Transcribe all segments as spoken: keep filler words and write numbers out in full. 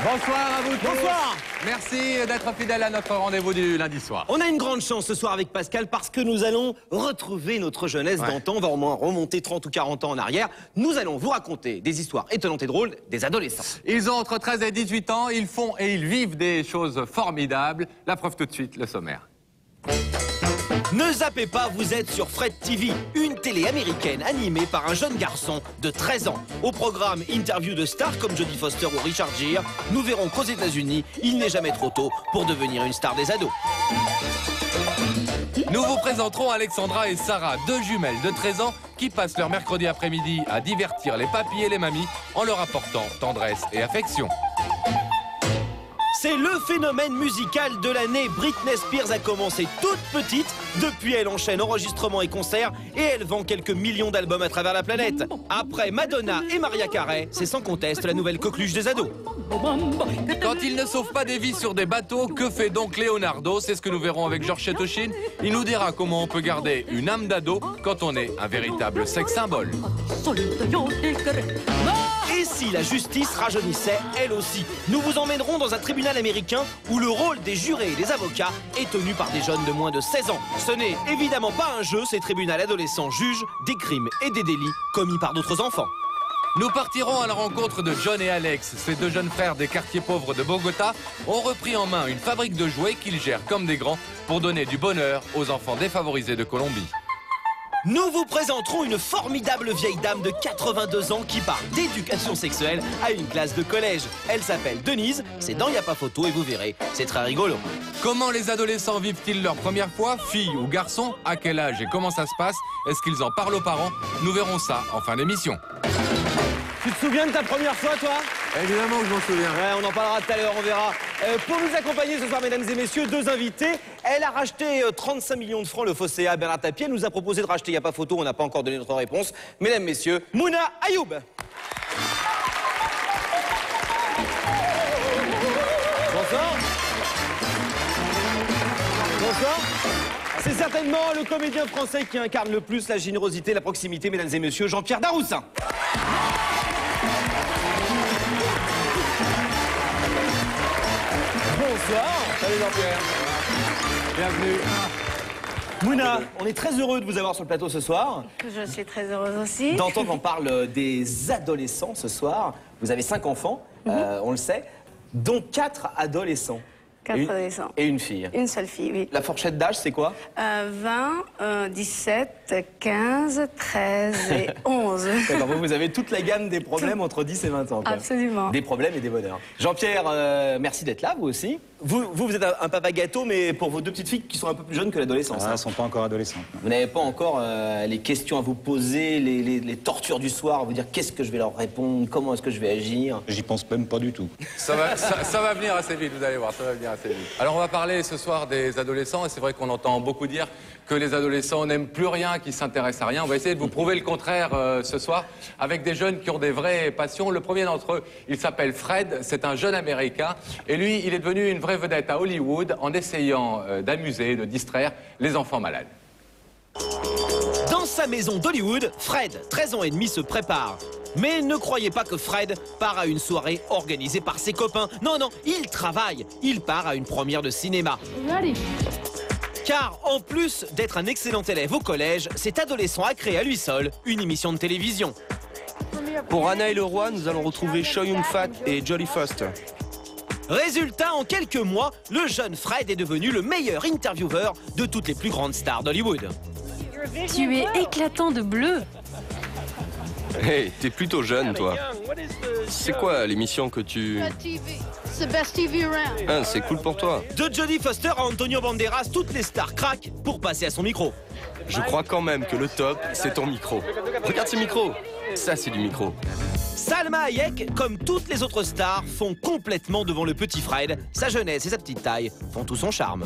Bonsoir à vous tous. Bonsoir. Merci d'être fidèles à notre rendez-vous du lundi soir. On a une grande chance ce soir avec Pascal parce que nous allons retrouver notre jeunesse Ouais. d'antan. On va au moins remonter trente ou quarante ans en arrière. Nous allons vous raconter des histoires étonnantes et drôles des adolescents. Ils ont entre treize et dix-huit ans, ils font et ils vivent des choses formidables. La preuve tout de suite, le sommaire. Ne zappez pas, vous êtes sur Fred T V, une télé américaine animée par un jeune garçon de treize ans. Au programme interview de stars comme Jodie Foster ou Richard Gere, nous verrons qu'aux États-Unis, il n'est jamais trop tôt pour devenir une star des ados. Nous vous présenterons Alexandra et Sarah, deux jumelles de treize ans qui passent leur mercredi après-midi à divertir les papis et les mamies en leur apportant tendresse et affection. C'est le phénomène musical de l'année. Britney Spears a commencé toute petite. Depuis, elle enchaîne enregistrements et concerts et elle vend quelques millions d'albums à travers la planète. Après Madonna et Mariah Carey, c'est sans conteste la nouvelle coqueluche des ados. Quand ils ne sauvent pas des vies sur des bateaux, que fait donc Leonardo? C'est ce que nous verrons avec Georges Chetoshin. Il nous dira comment on peut garder une âme d'ado quand on est un véritable sex symbole. Et si la justice rajeunissait, elle aussi? Nous vous emmènerons dans un tribunal américain où le rôle des jurés et des avocats est tenu par des jeunes de moins de seize ans. Ce n'est évidemment pas un jeu, ces tribunaux adolescents jugent des crimes et des délits commis par d'autres enfants. Nous partirons à la rencontre de John et Alex. Ces deux jeunes frères des quartiers pauvres de Bogota ont repris en main une fabrique de jouets qu'ils gèrent comme des grands pour donner du bonheur aux enfants défavorisés de Colombie. Nous vous présenterons une formidable vieille dame de quatre-vingt-deux ans qui parle d'éducation sexuelle à une classe de collège. Elle s'appelle Denise, c'est dans Y a pas photo et vous verrez, c'est très rigolo. Comment les adolescents vivent-ils leur première fois, filles ou garçons? À quel âge et comment ça se passe? Est-ce qu'ils en parlent aux parents? Nous verrons ça en fin d'émission. Tu te souviens de ta première fois, toi? Évidemment que je m'en souviens. Ouais, on en parlera tout à l'heure, on verra. Euh, pour nous accompagner ce soir, mesdames et messieurs, deux invités. Elle a racheté euh, trente-cinq millions de francs le Fosséa à Bernard Tapie. Elle nous a proposé de racheter, il n'y a pas photo, on n'a pas encore donné notre réponse. Mesdames, messieurs, Mouna Ayoub. Bonsoir. Bonsoir. C'est certainement le comédien français qui incarne le plus la générosité, la proximité, mesdames et messieurs, Jean-Pierre Daroussin. Bonsoir. Salut Jean-Pierre. Bienvenue. Mouna, on est très heureux de vous avoir sur le plateau ce soir. Je suis très heureuse aussi. D'entendre qu'on parle des adolescents ce soir. Vous avez cinq enfants, mm-hmm. euh, on le sait, dont quatre adolescents. Quatre et une, adolescents. Et une fille. Une seule fille, oui. La fourchette d'âge, c'est quoi? euh, vingt, euh, dix-sept, quinze, treize et onze. D'accord, vous, vous avez toute la gamme des problèmes entre dix et vingt ans. Quoi. Absolument. Des problèmes et des bonheurs. Jean-Pierre, euh, merci d'être là, vous aussi. Vous, vous, vous êtes un, un papa gâteau, mais pour vos deux petites filles qui sont un peu plus jeunes que l'adolescence. Ah, hein. elles sont pas encore adolescentes. Vous n'avez pas encore euh, les questions à vous poser, les, les, les tortures du soir, vous dire qu'est-ce que je vais leur répondre, comment est-ce que je vais agir. J'y pense même pas du tout. Ça va, ça, ça va venir assez vite, vous allez voir, ça va venir assez vite. Alors on va parler ce soir des adolescents, et c'est vrai qu'on entend beaucoup dire que les adolescents n'aiment plus rien, qu'ils s'intéressent à rien. On va essayer de vous prouver le contraire euh, ce soir, avec des jeunes qui ont des vraies passions. Le premier d'entre eux, il s'appelle Fred, c'est un jeune Américain, et lui, il est devenu une vraie vedette à Hollywood en essayant euh, d'amuser, de distraire les enfants malades. Dans sa maison d'Hollywood, Fred, treize ans et demi, se prépare. Mais ne croyez pas que Fred part à une soirée organisée par ses copains. Non, non, il travaille. Il part à une première de cinéma. Car en plus d'être un excellent élève au collège, cet adolescent a créé à lui seul une émission de télévision. Pour Anna et le roi, nous allons retrouver Chow Yun-fat et Jodie Foster. Résultat, en quelques mois, le jeune Fred est devenu le meilleur intervieweur de toutes les plus grandes stars d'Hollywood. Tu es éclatant de bleu. Hey, t'es plutôt jeune, toi. C'est quoi l'émission que tu... Ah, c'est cool pour toi. De Jodie Foster à Antonio Banderas, toutes les stars craquent pour passer à son micro. Je crois quand même que le top, c'est ton micro. Regarde ce micro. Ça, c'est du micro. Salma Hayek, comme toutes les autres stars, font complètement devant le petit Fred. Sa jeunesse et sa petite taille font tout son charme.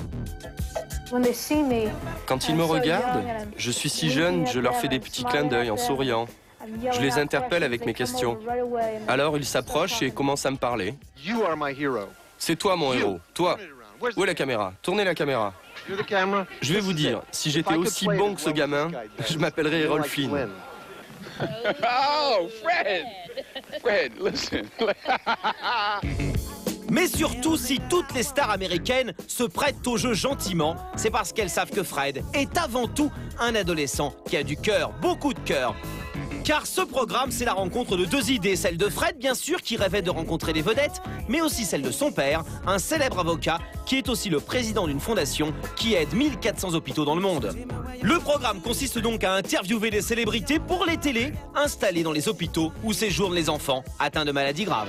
Quand ils me regardent, je suis si jeune, je leur fais des petits clins d'œil en souriant. Je les interpelle avec mes questions. Alors ils s'approchent et commencent à me parler. C'est toi mon héros, toi. Où est la caméra? Tournez la caméra. Je vais vous dire, si j'étais aussi bon que ce gamin, je m'appellerais Errol Flynn. Oh, Fred! Fred, listen. Mais surtout, si toutes les stars américaines se prêtent au jeu gentiment, c'est parce qu'elles savent que Fred est avant tout un adolescent qui a du cœur, beaucoup de cœur. Car ce programme, c'est la rencontre de deux idées. Celle de Fred, bien sûr, qui rêvait de rencontrer des vedettes, mais aussi celle de son père, un célèbre avocat, qui est aussi le président d'une fondation qui aide mille quatre cents hôpitaux dans le monde. Le programme consiste donc à interviewer des célébrités pour les télés, installées dans les hôpitaux où séjournent les enfants atteints de maladies graves.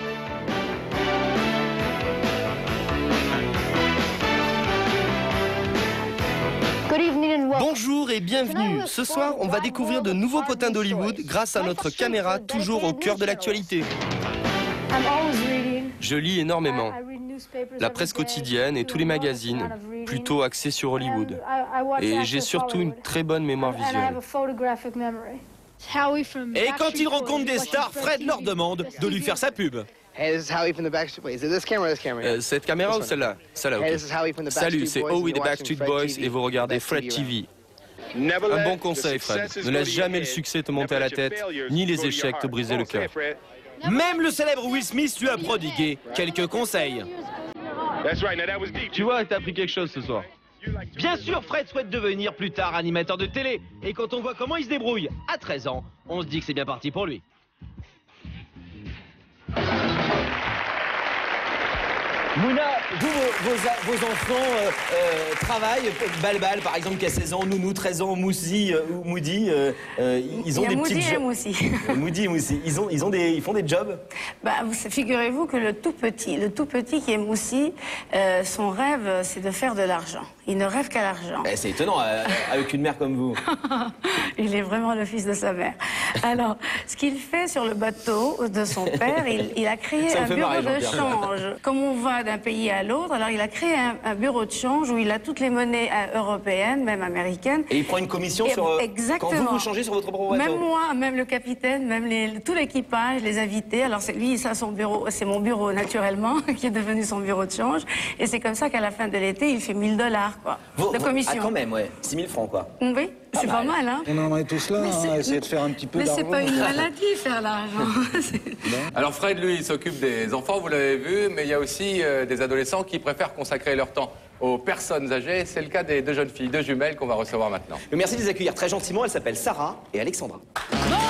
Bonjour et bienvenue. Ce soir, on va découvrir de nouveaux potins d'Hollywood grâce à notre caméra toujours au cœur de l'actualité. Je lis énormément. La presse quotidienne et tous les magazines, plutôt axés sur Hollywood. Et j'ai surtout une très bonne mémoire visuelle. Et quand il rencontre des stars, Fred leur demande de lui faire sa pub. Euh, cette caméra ou celle-là? Celle-là, ok. Salut, c'est Howie des Backstreet Boys et vous regardez Fred T V. Un bon conseil, Fred. Ne laisse jamais le succès te monter à la tête, ni les échecs te briser le cœur. Même le célèbre Will Smith lui a prodigué quelques conseils. Tu vois, t'as appris quelque chose ce soir. Bien sûr, Fred souhaite devenir plus tard animateur de télé. Et quand on voit comment il se débrouille à treize ans, on se dit que c'est bien parti pour lui. Mouna, vous, vos, vos, vos enfants euh, euh, travaillent, Balbal par exemple qui a seize ans, Nounou treize ans, Moussi euh, ou Moody, euh, euh, ils ont des petits jobs. Moody Moody et Moussi, ils ont, ils ont des, ils font des jobs. Bah, figurez-vous que le tout petit, le tout petit qui est Moussi, euh, son rêve c'est de faire de l'argent. Il ne rêve qu'à l'argent. Eh, c'est étonnant euh, avec une mère comme vous. Il est vraiment le fils de sa mère. Alors, ce qu'il fait sur le bateau de son père, il, il a créé un bureau marrer, de change. Comme on va d'un pays à l'autre, alors il a créé un, un bureau de change où il a toutes les monnaies euh, européennes, même américaines. Et il prend une commission Et, sur euh, exactement. quand vous vous changez sur votre propre bateau. Même moi, même le capitaine, même les, tout l'équipage, les invités. Alors c'est lui, ça son bureau, c'est mon bureau naturellement, qui est devenu son bureau de change. Et c'est comme ça qu'à la fin de l'été, il fait mille dollars quoi, vous, de commission. Ah quand même, ouais, six mille francs quoi. Oui. C'est pas mal, hein? On en est tous là, hein, essayer de faire un petit peu d'argent. Mais c'est pas une maladie, faire l'argent. Alors Fred, lui, il s'occupe des enfants, vous l'avez vu, mais il y a aussi euh, des adolescents qui préfèrent consacrer leur temps aux personnes âgées. C'est le cas des deux jeunes filles, deux jumelles qu'on va recevoir maintenant. Merci de les accueillir très gentiment. Elles s'appellent Sarah et Alexandra. Bonsoir.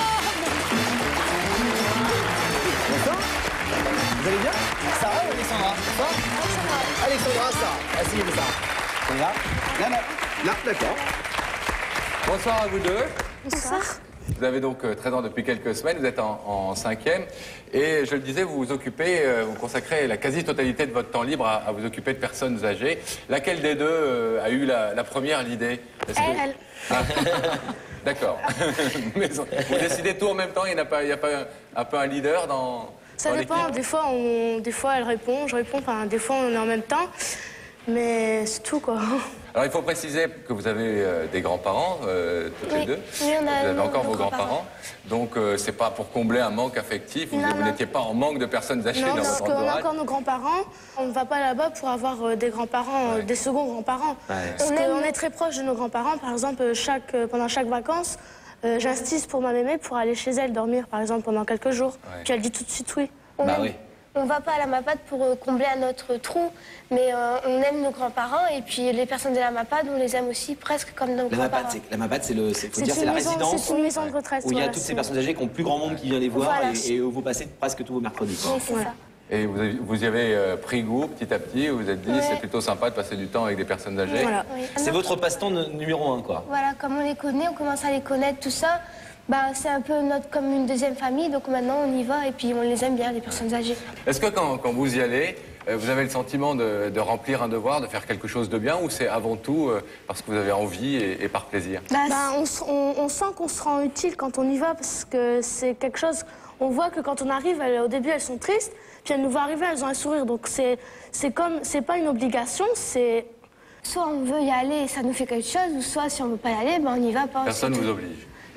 Vous allez bien? Sarah ou Alexandra? Bonsoir. Alexandra. Alexandra, Sarah. Asseyez-vous, Sarah. On est là? Là, là. Là, d'accord. Bonsoir à vous deux. Bonsoir. Vous avez donc treize ans depuis quelques semaines, vous êtes en, en cinquième. Et je le disais, vous vous occupez, euh, vous consacrez la quasi-totalité de votre temps libre à, à vous occuper de personnes âgées. Laquelle des deux euh, a eu la, la première, l'idée? Elle. Que... Ah. D'accord. Mais vous décidez tout en même temps, il n'y a pas, il y a pas un, un peu un leader dans Ça dans dépend, des fois, on, des fois elle répond, je réponds, enfin, des fois on est en même temps. Mais c'est tout quoi. Alors il faut préciser que vous avez euh, des grands-parents, euh, toutes oui. les deux. Oui, on a vous avez encore vos grands-parents. grands-parents. Donc euh, c'est pas pour combler un manque affectif, vous, vous n'étiez pas en manque de personnes âgées non, dans parce votre qu'on a entourage. encore nos grands-parents. On ne va pas là-bas pour avoir euh, des grands-parents, Ouais. euh, des seconds grands-parents. Ouais. Parce qu'on est très proche de nos grands-parents. Par exemple, chaque, euh, pendant chaque vacances, euh, j'insiste pour ma mémé pour aller chez elle dormir, par exemple, pendant quelques jours. Ouais. Puis elle dit tout de suite oui. On Bah aime- oui. On va pas à la MAPAD pour euh, combler à notre trou, mais euh, on aime nos grands-parents et puis les personnes de la MAPAD, on les aime aussi presque comme nos La grands-parents. MAPAD, c'est la MAPAD, c'est le, c'est- faut C'est dire, c'est une la maison- résidence c'est une maison de retraite, où il y a voilà, toutes ces c'est- personnes âgées qui ont plus grand monde qui vient les voir Voilà. et, et où vous passez presque tous vos mercredis. quoi. Oui, c'est Ouais. ça. Et vous, avez- vous y avez euh, pris goût petit à petit, vous vous êtes dit Ouais. c'est plutôt sympa de passer du temps avec des personnes âgées. Voilà. Oui. C'est votre passe-temps n- numéro un, quoi. Voilà, comme on les connaît, on commence à les connaître, tout ça. Bah, c'est un peu notre, comme une deuxième famille, donc maintenant on y va et puis on les aime bien, les personnes âgées. Est-ce que quand, quand vous y allez, euh, vous avez le sentiment de, de remplir un devoir, de faire quelque chose de bien, ou c'est avant tout euh, parce que vous avez envie et, et par plaisir? Bah, on, s- on- on sent qu'on se rend utile quand on y va parce que c'est quelque chose. On voit que quand on arrive, elles- au début elles sont tristes, puis elles nous voient arriver, elles ont un sourire. Donc c'est c'est comme c'est pas une obligation, c'est Soit on veut y aller et ça nous fait quelque chose, ou soit si on veut pas y aller, ben on n'y va pas. Personne ne c'est vous tout. oblige.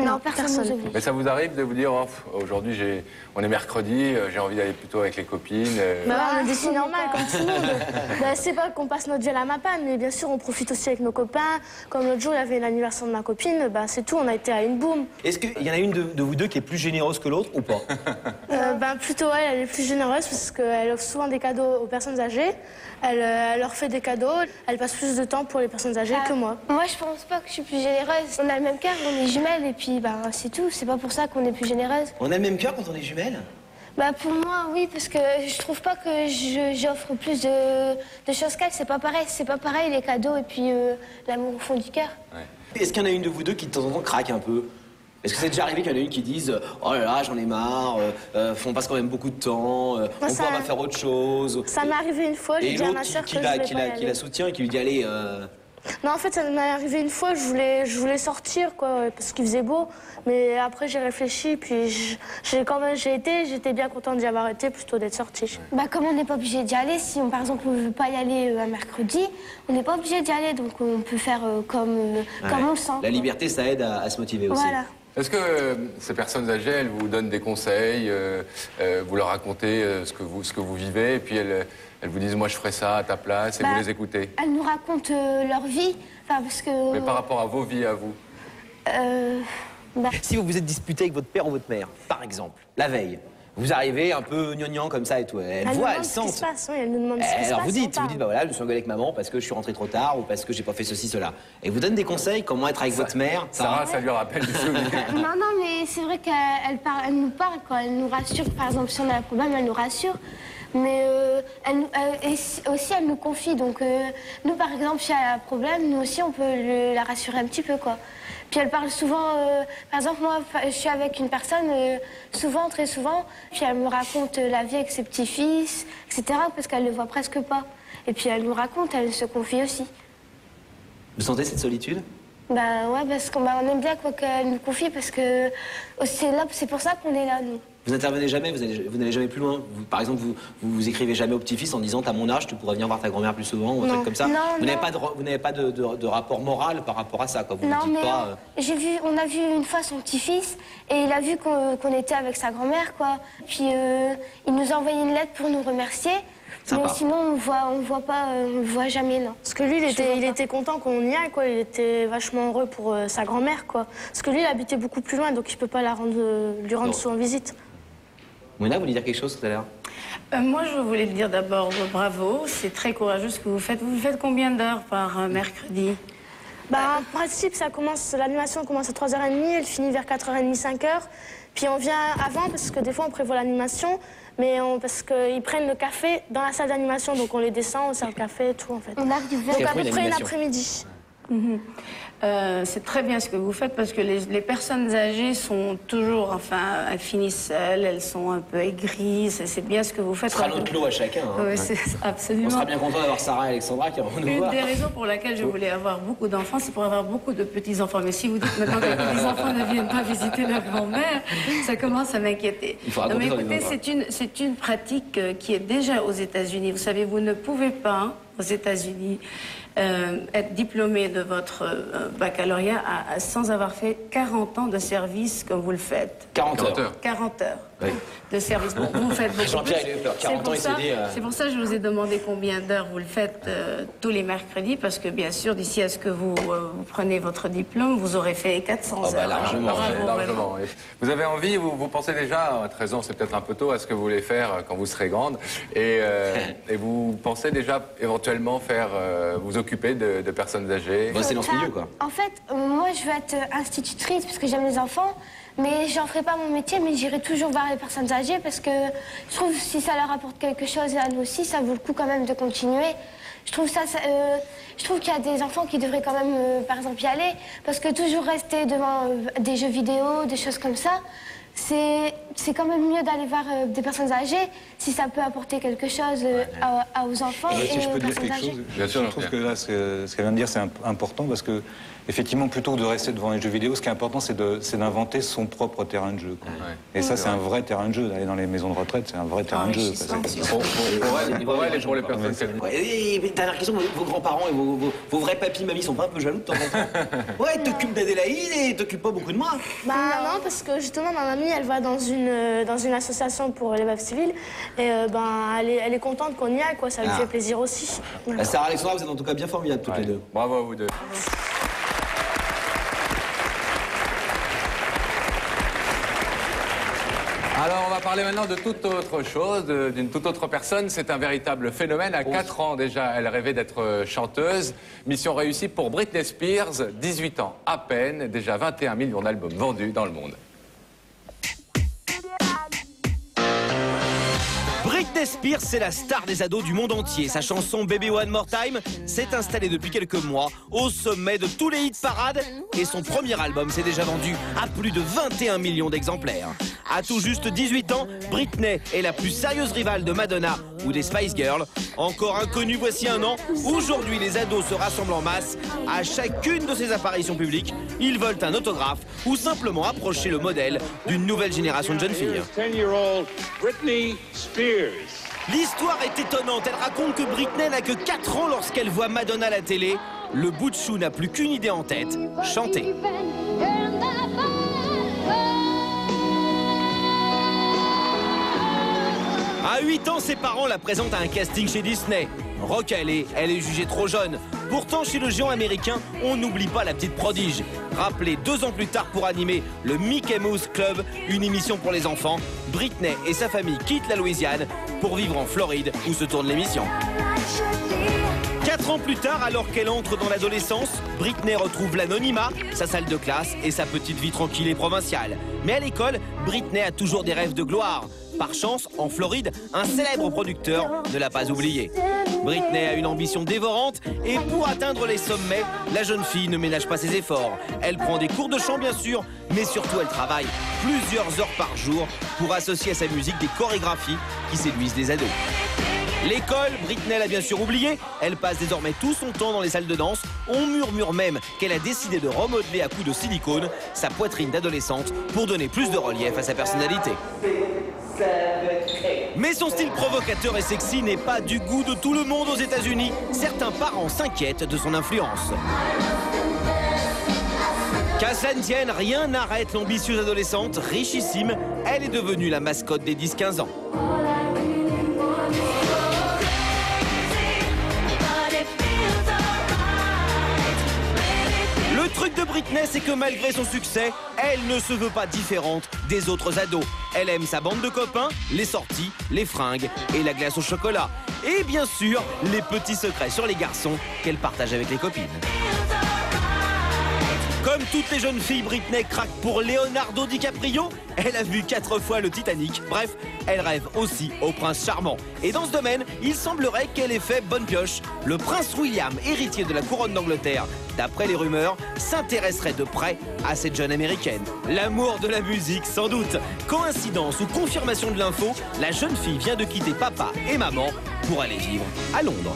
Non, personne ne nous oblige. Mais ça vous arrive de vous dire, oh, aujourd'hui, j'ai... on est mercredi, j'ai envie d'aller plutôt avec les copines euh... Bah, on est c'est normal, comme tout le monde. Bah, c'est pas qu'on passe notre vie à la Mappan, mais bien sûr, on profite aussi avec nos copains. Comme l'autre jour, il y avait l'anniversaire de ma copine, bah, c'est tout, on a été à une boum. Est-ce qu'il y en a une de, de vous deux qui est plus généreuse que l'autre ou pas? euh, bah, Plutôt elle, elle est plus généreuse parce qu'elle offre souvent des cadeaux aux personnes âgées. Elle, elle leur fait des cadeaux, elle passe plus de temps pour les personnes âgées ah, que moi. Moi, je pense pas que je suis plus généreuse. On a le même cœur, on est jumelles et puis bah, c'est tout. C'est pas pour ça qu'on est plus généreuse. On a le même cœur quand on est jumelles? Bah pour moi, oui, parce que je trouve pas que j'offre plus de, de choses qu'elle. C'est pas pareil, c'est pas pareil les cadeaux et puis euh, l'amour au fond du cœur. Ouais. Est-ce qu'il y en a une de vous deux qui de temps en temps craque un peu? Est-ce que c'est déjà arrivé qu'il y en a une qui dise « Oh là là, j'en ai marre, euh, euh, on passe quand même beaucoup de temps, euh, Moi, on ça... pourra faire autre chose ». Ça m'est arrivé une fois, j'ai dit à ma soeur que qui je voulais qui pas la, y qui la aller. soutient et qui lui dit « Allez… Euh... ». Non, en fait, ça m'est arrivé une fois, je voulais, je voulais sortir, quoi, parce qu'il faisait beau. Mais après, j'ai réfléchi, puis j'ai quand même j'ai été, j'étais bien contente d'y avoir été plutôt d'être sortie. Bah, comme on n'est pas obligé d'y aller, si on, par exemple, on ne veut pas y aller euh, un mercredi, on n'est pas obligé d'y aller, donc on peut faire euh, comme, euh, ouais. comme on le sent. La liberté, ça aide à, à se motiver aussi. Voilà. Est-ce que euh, ces personnes âgées, elles vous donnent des conseils, euh, euh, vous leur racontez euh, ce, que vous, ce que vous vivez, et puis elles, elles vous disent « moi je ferai ça à ta place » et bah, vous les écoutez? Elles nous racontent euh, leur vie, enfin parce que... Mais par rapport à vos vies, à vous euh, bah... Si vous vous êtes disputé avec votre père ou votre mère, par exemple, la veille, vous arrivez un peu gnangnan comme ça et tout, elle, elle voit, elle sent... Ce qui se passe, oui, elle nous demande ce qui se passe. Alors vous dites, vous dites, bah voilà, je me suis engueulé avec maman parce que je suis rentré trop tard ou parce que j'ai pas fait ceci, cela. Et vous donne des conseils, comment être avec ça, votre mère. Sarah, ça lui rappelle des souvenirs. Non, non, mais c'est vrai qu'elle elle elle nous parle, quoi, elle nous rassure. Par exemple, si on a un problème, elle nous rassure. Mais euh, elle, elle, et aussi, elle nous confie. Donc, euh, nous, par exemple, si elle a un problème, nous aussi, on peut le, la rassurer un petit peu, quoi. Puis elle parle souvent, euh, par exemple, moi, je suis avec une personne, euh, souvent, très souvent, puis elle me raconte la vie avec ses petits-fils, et cetera, parce qu'elle ne le voit presque pas. Et puis elle nous raconte, elle se confie aussi. Vous sentez cette solitude? Ben ouais, parce qu'on bah, on aime bien quoi qu'elle nous confie, parce que c'est là, c'est pour ça qu'on est là, nous. Vous n'intervenez jamais, vous n'allez jamais plus loin. Vous, par exemple, vous, vous vous écrivez jamais au petit-fils en disant « t'as mon âge, tu pourrais venir voir ta grand-mère plus souvent » ou un truc comme ça. Non, vous n'avez non. pas, de, vous n'avez pas de, de, de rapport moral par rapport à ça, quoi. Vous non, ne dites mais pas... Euh... j'ai vu, on a vu une fois son petit-fils et il a vu qu'on qu'on était avec sa grand-mère, quoi. Puis euh, il nous a envoyé une lettre pour nous remercier. Sympa. Mais sinon, on voit, on voit pas, on le voit jamais, non. Parce que lui, il était, il était content qu'on y aille, quoi. Il était vachement heureux pour euh, sa grand-mère, quoi. Parce que lui, il habitait beaucoup plus loin, donc il peut pas la rendre, lui rendre non. souvent visite. Mouna, vous voulez dire quelque chose tout à l'heure? euh, Moi, je voulais dire d'abord bravo. C'est très courageux ce que vous faites. Vous faites combien d'heures par euh, mercredi? Bah, en principe, ça commence, l'animation commence à trois heures trente, elle finit vers quatre heures trente, cinq heures. Puis on vient avant, parce que des fois, on prévoit l'animation, mais on, parce qu'ils prennent le café dans la salle d'animation, donc on les descend, on sert le café et tout, en fait. On arrive donc à peu près une après-midi. Mmh. Euh, c'est très bien ce que vous faites parce que les, les personnes âgées sont toujours, enfin, elles finissent seules, elles sont un peu aigries, c'est bien ce que vous faites. Ce sera notre lot à chacun. Hein. Oui, c'est absolument. On sera bien content d'avoir Sarah et Alexandra qui vont nous Une voir. des raisons pour laquelle je voulais avoir beaucoup d'enfants, c'est pour avoir beaucoup de petits-enfants. Mais si vous dites maintenant que les petits-enfants ne viennent pas visiter leur grand-mère, ça commence à m'inquiéter. Non, mais écoutez, c'est une, c'est une pratique qui est déjà aux États-Unis. Vous savez, vous ne pouvez pas, aux États-Unis, Euh, être diplômé de votre euh, baccalauréat à, à, sans avoir fait quarante ans de service comme vous le faites. quarante heures. quarante heures oui. de service. Bon, vous faites beaucoup Jean-Pierre, il a eu peur. quarante ans, il s'est dit... Euh... C'est pour ça que je vous ai demandé combien d'heures vous le faites euh, tous les mercredis, parce que bien sûr, d'ici à ce que vous, euh, vous preniez votre diplôme, vous aurez fait quatre cents oh, bah, heures. largement. Alors, bravo, largement. Vous avez envie, vous, vous pensez déjà, à treize ans, c'est peut-être un peu tôt, à ce que vous voulez faire quand vous serez grande, et, euh, et vous pensez déjà éventuellement faire, euh, vous occuper de, de personnes âgées. Bah, c'est dans ce milieu, quoi. En fait, euh, moi, je veux être institutrice parce que j'aime les enfants, mais j'en ferai pas mon métier, mais j'irai toujours voir les personnes âgées parce que je trouve que si ça leur apporte quelque chose à nous aussi, ça vaut le coup quand même de continuer. Je trouve ça, ça euh, je trouve qu'il y a des enfants qui devraient quand même, euh, par exemple, y aller, parce que toujours rester devant euh, des jeux vidéo, des choses comme ça, c'est c'est quand même mieux d'aller voir euh, des personnes âgées si ça peut apporter quelque chose euh, à, à, aux enfants et, si et je peux aux dire personnes quelque âgées. chose, Bien sûr, je trouve que là, ce, ce qu'elle vient de dire, c'est important parce que, effectivement, plutôt que de rester devant les jeux vidéo, ce qui est important, c'est d'inventer son propre terrain de jeu. Quoi. Ouais. Et ça, c'est un vrai terrain de jeu. D'aller dans les maisons de retraite, c'est un vrai terrain de jeu. Pour elle et pour les personnes qu'elle... Et dernière question, vos grands-parents et vos, vos, vos vrais papis, mamies sont pas un peu jaloux de temps en temps? Ouais, ils t'occupent d'Adélaïde et ils t'occupent pas beaucoup de moi. Bah non, parce que justement, ma mamie, elle va dans une, dans une association pour les veuves civiles et euh, ben, elle, est, elle est contente qu'on y aille, quoi. Ça lui ah. fait plaisir aussi. Bah, Sarah Alexandra, vous êtes en tout cas bien formidables toutes ouais. les deux. Bravo à vous deux. Alors, on va parler maintenant de toute autre chose, d'une toute autre personne. C'est un véritable phénomène. À quatre ans déjà, elle rêvait d'être chanteuse. Mission réussie pour Britney Spears, dix-huit ans à peine, déjà vingt et un millions d'albums vendus dans le monde. Britney Spears, c'est la star des ados du monde entier. Sa chanson Baby One More Time s'est installée depuis quelques mois au sommet de tous les hits parades et son premier album s'est déjà vendu à plus de vingt et un millions d'exemplaires. À tout juste dix-huit ans, Britney est la plus sérieuse rivale de Madonna ou des Spice Girls. Encore inconnue voici un an, aujourd'hui les ados se rassemblent en masse. À chacune de ses apparitions publiques, ils veulent un autographe ou simplement approcher le modèle d'une nouvelle génération de jeunes filles. L'histoire est étonnante, elle raconte que Britney n'a que quatre ans lorsqu'elle voit Madonna à la télé. Le bout de chou n'a plus qu'une idée en tête, chanter. À huit ans, ses parents la présentent à un casting chez Disney. Rock, elle est, elle est jugée trop jeune. Pourtant, chez le géant américain, on n'oublie pas la petite prodige. Rappelée deux ans plus tard pour animer le Mickey Mouse Club, une émission pour les enfants, Britney et sa famille quittent la Louisiane pour vivre en Floride où se tourne l'émission. Quatre ans plus tard, alors qu'elle entre dans l'adolescence, Britney retrouve l'anonymat, sa salle de classe et sa petite vie tranquille et provinciale. Mais à l'école, Britney a toujours des rêves de gloire. Par chance, en Floride, un célèbre producteur ne l'a pas oublié. Britney a une ambition dévorante et pour atteindre les sommets, la jeune fille ne ménage pas ses efforts. Elle prend des cours de chant bien sûr, mais surtout elle travaille plusieurs heures par jour pour associer à sa musique des chorégraphies qui séduisent les ados. L'école, Britney l'a bien sûr oublié. Elle passe désormais tout son temps dans les salles de danse. On murmure même qu'elle a décidé de remodeler à coups de silicone sa poitrine d'adolescente pour donner plus de relief à sa personnalité. Mais son style provocateur et sexy n'est pas du goût de tout le monde aux États-Unis. Certains parents s'inquiètent de son influence. Qu'à cela ne tienne, rien n'arrête l'ambitieuse adolescente, richissime. Elle est devenue la mascotte des dix quinze ans. Le truc de Britney, c'est que malgré son succès, elle ne se veut pas différente des autres ados. Elle aime sa bande de copains, les sorties, les fringues et la glace au chocolat. Et bien sûr, les petits secrets sur les garçons qu'elle partage avec les copines. Comme toutes les jeunes filles, Britney craque pour Leonardo DiCaprio. Elle a vu quatre fois le Titanic. Bref, elle rêve aussi au prince charmant. Et dans ce domaine, il semblerait qu'elle ait fait bonne pioche. Le prince William, héritier de la couronne d'Angleterre, d'après les rumeurs, s'intéresserait de près à cette jeune américaine. L'amour de la musique, sans doute. Coïncidence ou confirmation de l'info, la jeune fille vient de quitter papa et maman pour aller vivre à Londres.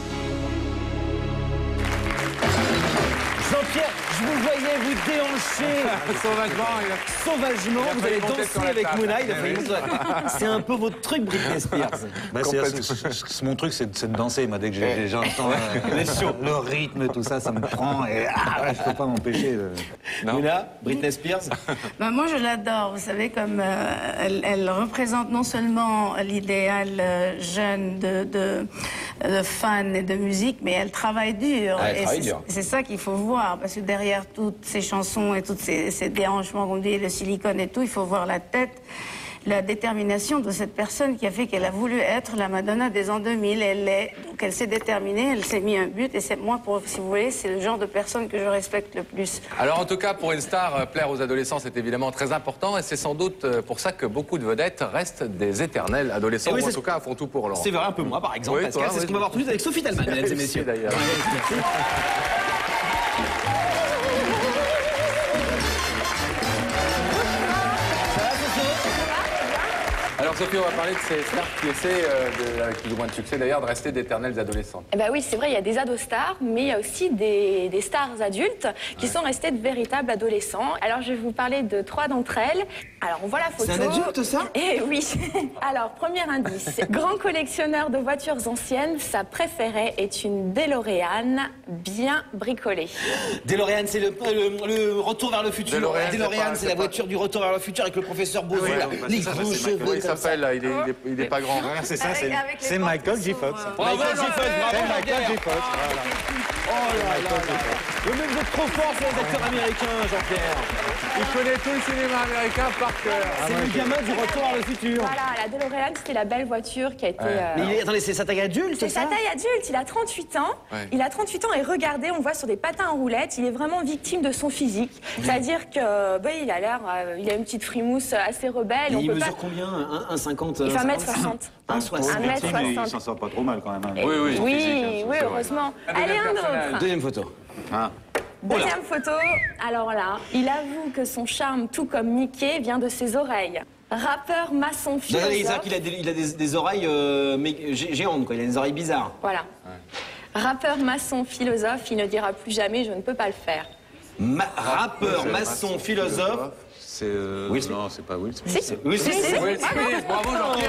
Jean-Pierre, je vous voyais vous déhancher. Sauvagement. Sauvagement, vous allez danser avec Mouna. C'est un peu votre truc, Britney Spears. Bah, c'est mon truc, c'est de danser. Moi, dès que j'entends euh, le rythme, tout ça, ça me prend. Et ah, je ne peux pas m'empêcher. De... Mouna, Britney Spears. Ben, moi, je l'adore. Vous savez, comme euh, elle, elle représente non seulement l'idéal euh, jeune de, de, de fans et de musique, mais elle travaille dur. Ah, elle travaille dur. C'est ça qu'il faut voir, parce que derrière toutes ces chansons et tous ces, ces déhanchements, comme dit, le silicone et tout, il faut voir la tête, la détermination de cette personne qui a fait qu'elle a voulu être la Madonna des ans deux mille. Elle est, donc elle s'est déterminée, elle s'est mis un but, et c'est moi, pour, si vous voulez, c'est le genre de personne que je respecte le plus. Alors en tout cas, pour une star, plaire aux adolescents, c'est évidemment très important, et c'est sans doute pour ça que beaucoup de vedettes restent des éternels adolescents, oui, ou en tout cas font tout pour Laurent. C'est vrai, un peu moi par exemple, oui, Pascal, c'est ce qu'on va voir tout de suite avec Sophie Talman, mesdames et messieurs. D'ailleurs. Alors Sophie, on va parler de ces stars qui essaient, euh, de, avec plus ou moins de succès d'ailleurs, de rester d'éternelles adolescentes. Eh ben oui, c'est vrai, il y a des ados stars, mais il y a aussi des, des stars adultes qui ouais. sont restées de véritables adolescents. Alors je vais vous parler de trois d'entre elles. Alors on voit la photo. C'est un adulte ça? Eh oui. Alors premier indice, grand collectionneur de voitures anciennes, sa préférée est une DeLorean bien bricolée. DeLorean, c'est le, le, le retour vers le futur. DeLorean, DeLorean c'est la voiture du retour vers le futur avec le professeur Bozo, oui, là, les gros cheveux. Comment il s'appelle là? Il est, il est, il est pas grand. Ouais, c'est ça, c'est Michael J. Fox. Michael J. Fox, bravo. Michael J. Fox. Oh là là là. Le mec vous êtes trop fort sur les acteurs américains, Jean-Pierre. Il connaît tout le cinéma américain par cœur. C'est le gamin du retour vers le futur. Voilà, la DeLorean, c'était la belle voiture qui a été... Ouais. Euh... Mais il est, attendez, c'est sa taille adulte, c'est ça? C'est sa taille adulte, il a trente-huit ans. Ouais. Il a trente-huit ans et regardez, on voit sur des patins en roulette, il est vraiment victime de son physique. Mmh. C'est-à-dire que bah, il a l'air, euh, il a une petite frimousse assez rebelle. Et on il peut mesure pas... combien? un cinquante? Il fait un mètre soixante. un mètre soixante. Il s'en sort pas trop mal quand même. Oui, oui, oui, physique, oui, oui heureusement. Allez, un autre. Deuxième photo. Ah. Deuxième photo, alors là, il avoue que son charme, tout comme Mickey, vient de ses oreilles. Rappeur, maçon, philosophe... Il a, des, il a des, des oreilles euh, géantes, quoi. Il a des oreilles bizarres. Voilà. Ouais. Rappeur, maçon, philosophe, il ne dira plus jamais « je ne peux pas le faire ». Ma rappeur, maçon, maçon, philosophe... C'est... Euh... Will Smith. Non, c'est pas Will Smith. Si, c'est Will Smith. Will Smith, bravo Jean-Pierre.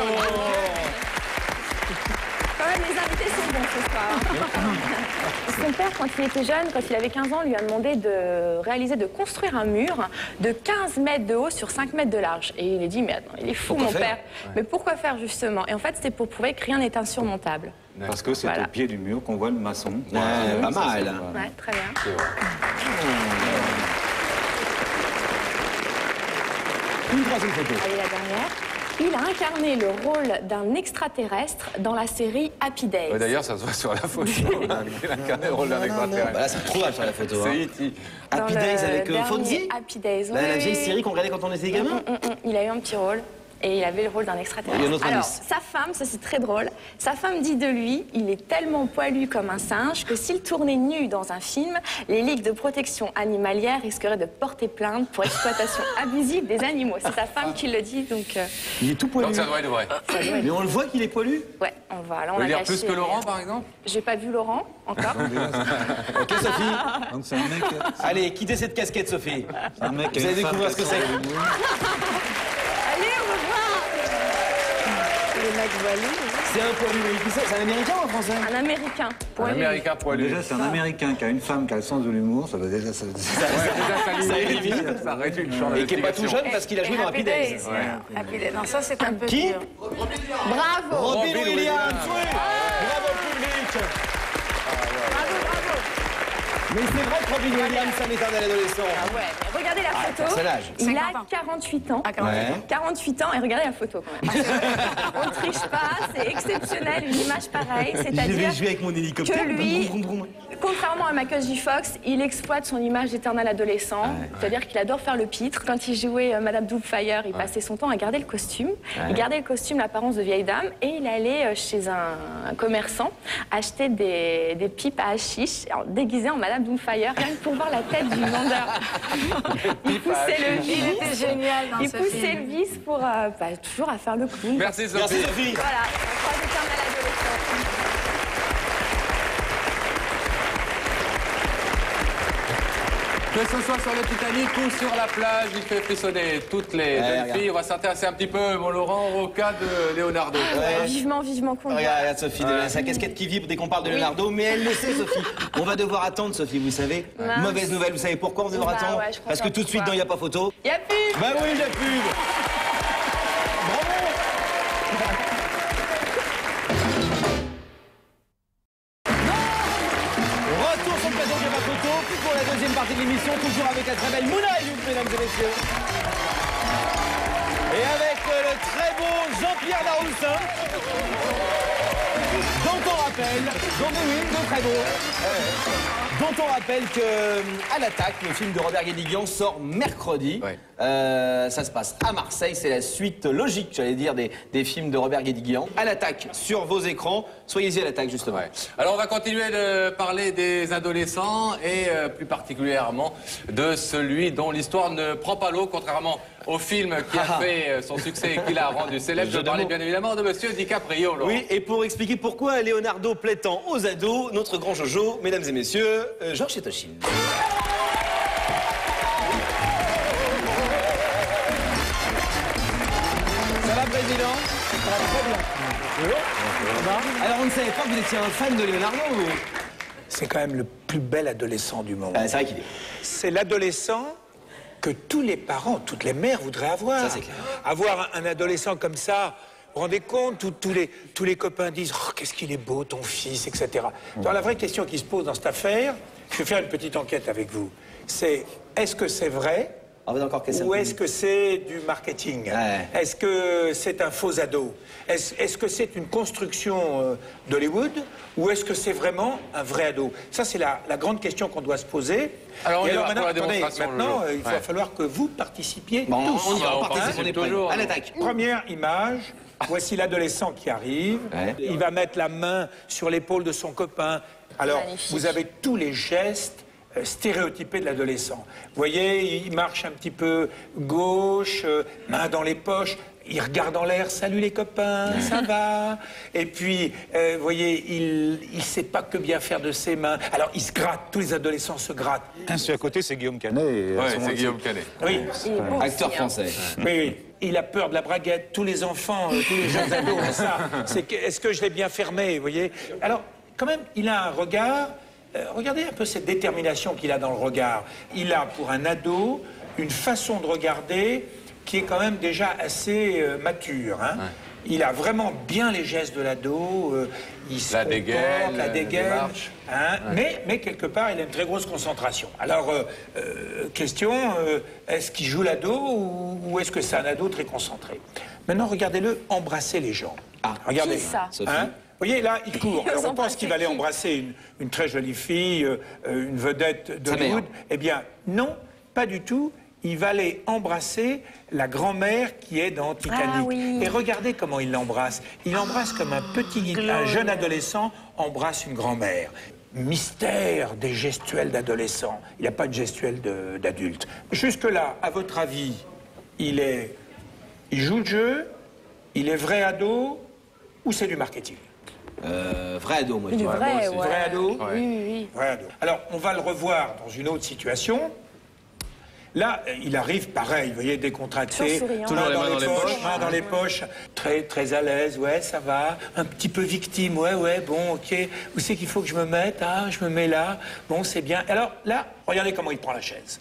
Quand même, les invités sont bons ce soir. Son père, quand il était jeune, quand il avait quinze ans, lui a demandé de réaliser, de construire un mur de quinze mètres de haut sur cinq mètres de large. Et il a dit, mais attends, il est fou pourquoi mon faire père. Ouais. Mais pourquoi faire justement? Et en fait, c'était pour prouver que rien n'est insurmontable. Parce que c'est voilà. Au pied du mur qu'on voit le maçon. Ouais, ouais, pas mal. Ouais, très bien. C'est vrai. Une troisième photo. Allez, la dernière. Il a incarné le rôle d'un extraterrestre dans la série Happy Days. Ouais, d'ailleurs, ça se voit sur la photo. Il a incarné le rôle d'un extraterrestre. Bah là, c'est trop mal sur la photo. C'est hein. E T Happy Days avec euh, Fonzie. Happy Days, bah, oui. La vieille série qu'on regardait quand on était gamin. Mm, mm, mm. Il a eu un petit rôle. Et il avait le rôle d'un extraterrestre. Alors, sa femme, ça c'est très drôle, sa femme dit de lui, il est tellement poilu comme un singe que s'il tournait nu dans un film, les ligues de protection animalière risqueraient de porter plainte pour exploitation abusive des animaux. C'est sa femme qui le dit, donc... Euh... Il est tout poilu. Donc ça doit être vrai. Mais on le voit qu'il est poilu? Ouais, on le voit. Là, on Vous a voulez dire caché, plus que Laurent, par exemple? J'ai pas vu Laurent, encore. Ok, Sophie. Donc c'est un mec... Allez, quittez cette casquette, Sophie. Un mec vous allez découvrir ce que c'est. C'est un poilu, c'est un américain ou un français? Un américain poilu. Un américain poilu. Déjà, c'est un américain qui a une femme qui a le sens de l'humour, ça va déjà... Ça, ça, ouais, déjà, ça, limite, ça réduit le champ. Et qui n'est pas tout jeune parce qu'il a joué dans Happy Days. Days. Ouais. Happy Days. Non, ça c'est un peu qui? dur. Bravo. Robin Williams, oui. Bravo public. Bravo, bravo. Mais c'est vrai que Robin Williams, c'est un éternel adolescent. Ah ouais, mais regardez la photo. Ah, quel âge? Il a quarante-huit ans. Ah, quarante-huit. Ouais. quarante-huit ans et regardez la photo quand même. On ne triche pas, c'est exceptionnel, une image pareille. C'est-à-dire que lui, contrairement à Michael J. Fox, il exploite son image d'éternel adolescent. Ouais, c'est-à-dire ouais. qu'il adore faire le pitre. Quand il jouait euh, Madame Doubtfire, il ouais. passait son temps à garder le costume. Ouais. Il gardait le costume, l'apparence de vieille dame. Et il allait euh, chez un, un commerçant acheter des, des pipes à hashish, déguisées en Madame Doubtfire, rien que pour voir la tête du vendeur. Il poussait le vis. Il était génial dans il ce poussait film. le vis pour euh, bah, toujours à faire le clown. Merci Sophie. Merci Sophie. Voilà, trois éternels adolescents. Que ce soit sur le Titanic ou sur la plage, il fait frissonner toutes les ouais, jeunes filles. On va s'intéresser un petit peu, mon Laurent, au cas de Leonardo. Ouais. Vivement, vivement qu'on regarde, regarde Sophie, ouais. sa casquette qui vibre dès qu'on parle de oui. Leonardo, mais elle le sait, Sophie. On va devoir attendre, Sophie, vous savez. Mince. Mauvaise nouvelle, vous savez pourquoi on va devoir bah, attendre ouais, parce que tout de suite, dans Il n'y a pas photo. Il y a pub. Bah oui, il y a pub. Pour la deuxième partie de l'émission, toujours avec la très belle Mouna Ayoub, mesdames et messieurs. Et avec le très beau Jean-Pierre Daroussin, dont on rappelle, dont oui, de très beau, dont on rappelle que à l'attaque, le film de Robert Guédiguian sort mercredi. Ouais. Euh, ça se passe à Marseille, c'est la suite logique, j'allais dire, des, des films de Robert Guédiguian. À l'attaque sur vos écrans. Soyez-y à l'attaque, justement. Ouais. Alors, on va continuer de parler des adolescents et euh, plus particulièrement de celui dont l'histoire ne prend pas l'eau, contrairement au film qui a fait son succès et qui l'a rendu célèbre. Je parlais bien évidemment de Monsieur DiCaprio. Laurent. Oui, et pour expliquer pourquoi Leonardo plaît tant aux ados, notre grand Jojo, mesdames et messieurs, euh, Georges Chétochine. Ça va, Président? Ça va très bien. Bonjour. Alors, on ne savait pas que vous étiez un fan de Leonardo, vous? C'est quand même le plus bel adolescent du monde. Ah, c'est vrai qu'il est. C'est l'adolescent que tous les parents, toutes les mères voudraient avoir. Ça, c'est clair. Avoir un adolescent comme ça, vous vous rendez compte, tous, tous, les, tous les copains disent oh, qu'est-ce qu'il est beau, ton fils, et cetera. Mmh. Alors, la vraie question qui se pose dans cette affaire, je vais faire une petite enquête avec vous, c'est est-ce que c'est vrai ah, encore ou est-ce que c'est du marketing? Ouais. Est-ce que c'est un faux ado? Est-ce est-ce que c'est une construction euh, d'Hollywood ou est-ce que c'est vraiment un vrai ado? Ça, c'est la, la grande question qu'on doit se poser. Alors, on Et y alors va maintenant, pour la attendez, démonstration, maintenant le il va ouais. falloir que vous participiez bon, tous. On y va, on, on participe, on est toujours. À l'attaque. Première image, voici l'adolescent qui arrive. Ouais. Il va mettre la main sur l'épaule de son copain. Alors, magnifique. Vous avez tous les gestes stéréotypé de l'adolescent. Vous voyez, il marche un petit peu gauche, euh, main dans les poches, il regarde en l'air, salut les copains, ça va. Et puis, euh, vous voyez, il ne sait pas que bien faire de ses mains. Alors, il se gratte, tous les adolescents se grattent. Celui à côté, c'est Guillaume Canet. Oui, c'est Guillaume Canet. Oui, ouais. Acteur français. Oui, oui. Il a peur de la braguette, tous les enfants, euh, tous les jeunes ados ont ça. Est-ce que je l'ai bien fermé, vous voyez? Alors, quand même, il a un regard... Euh, regardez un peu cette détermination qu'il a dans le regard. Il a, pour un ado, une façon de regarder qui est quand même déjà assez euh, mature. Hein. Ouais. Il a vraiment bien les gestes de l'ado. Euh, il se la dégaine, la dégaine. Hein, ouais. mais, mais quelque part, il a une très grosse concentration. Alors, euh, euh, question, euh, est-ce qu'il joue l'ado ou, ou est-ce que c'est un ado très concentré? Maintenant, regardez-le embrasser les gens. Ah, regardez. Qui ça? Hein. Vous voyez, là, il court. Alors, on pense qu'il va aller embrasser une, une très jolie fille, euh, une vedette d'Hollywood. Eh bien, non, pas du tout. Il va aller embrasser la grand-mère qui est dans Titanic. Ah, oui. Et regardez comment il l'embrasse. Il l'embrasse comme un petit, oh, un jeune adolescent embrasse une grand-mère. Mystère des gestuels d'adolescent. Il n'y a pas de gestuels d'adulte. Jusque-là, à votre avis, il est, il joue le jeu, il est vrai ado ou c'est du marketing? Euh, vrai ado, moi je dis. Vrai, ouais. Vrai ado? Ouais. Oui, oui, oui. Vrai ado. Alors, on va le revoir dans une autre situation. Là, il arrive pareil, vous voyez, décontracté, main dans, dans les poches, poches. main dans les poches, très, très à l'aise, ouais, ça va, un petit peu victime, ouais, ouais, bon, ok, où c'est qu'il faut que je me mette? Ah, je me mets là, bon, c'est bien. Alors là, regardez comment il prend la chaise.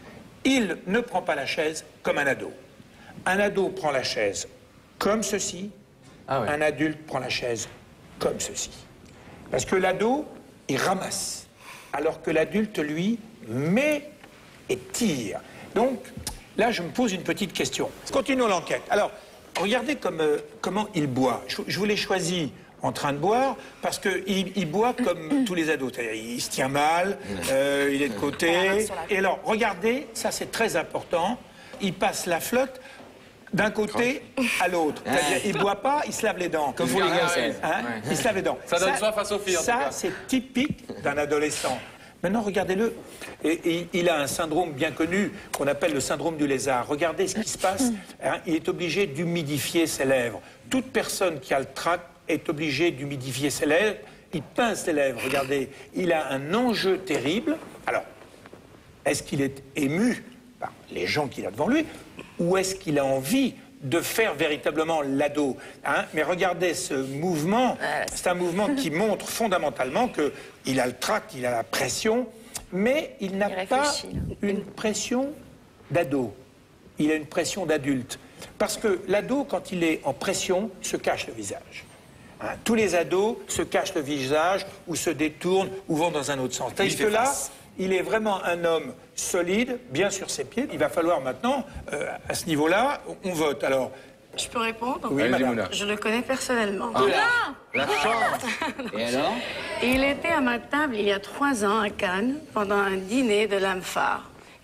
Il ne prend pas la chaise comme un ado. Un ado prend la chaise comme ceci, ah ouais. Un adulte prend la chaise comme ceci. Parce que l'ado, il ramasse, alors que l'adulte, lui, met et tire. Donc, là, je me pose une petite question. Continuons l'enquête. Alors, regardez comme, euh, comment il boit. Je, je vous l'ai choisi en train de boire parce qu'il il boit comme tous les ados. C'est-à-dire, il se tient mal, euh, il est de côté. Et alors, regardez, ça c'est très important, il passe la flotte d'un côté à l'autre. C'est-à-dire, il ne boit pas, il se lave les dents. Comme vous les gars, hein, il se lave les dents. Ça donne soif à Sophie, en tout cas. Ça, c'est typique d'un adolescent. Maintenant, regardez-le. Et, et, il a un syndrome bien connu qu'on appelle le syndrome du lézard. Regardez ce qui se passe. Hein, il est obligé d'humidifier ses lèvres. Toute personne qui a le trac est obligée d'humidifier ses lèvres. Il pince ses lèvres. Regardez, il a un enjeu terrible. Alors, est-ce qu'il est ému par les gens qu'il a devant lui ou est-ce qu'il a envie de faire véritablement l'ado, hein? Mais regardez ce mouvement, c'est un mouvement qui montre fondamentalement qu'il a le trac, il a la pression, mais il n'a pas une pression d'ado, il a une pression d'adulte. Parce que l'ado, quand il est en pression, se cache le visage. Hein? Tous les ados se cachent le visage, ou se détournent, ou vont dans un autre sens. Tandis que là, il est vraiment un homme solide, bien sur ses pieds. Il va falloir maintenant, euh, à ce niveau-là, on vote. Alors, je peux répondre? Oui, madame. Je le connais personnellement. Ah, la, la chance. Et alors? Il était à ma table il y a trois ans à Cannes, pendant un dîner de l'âme phare.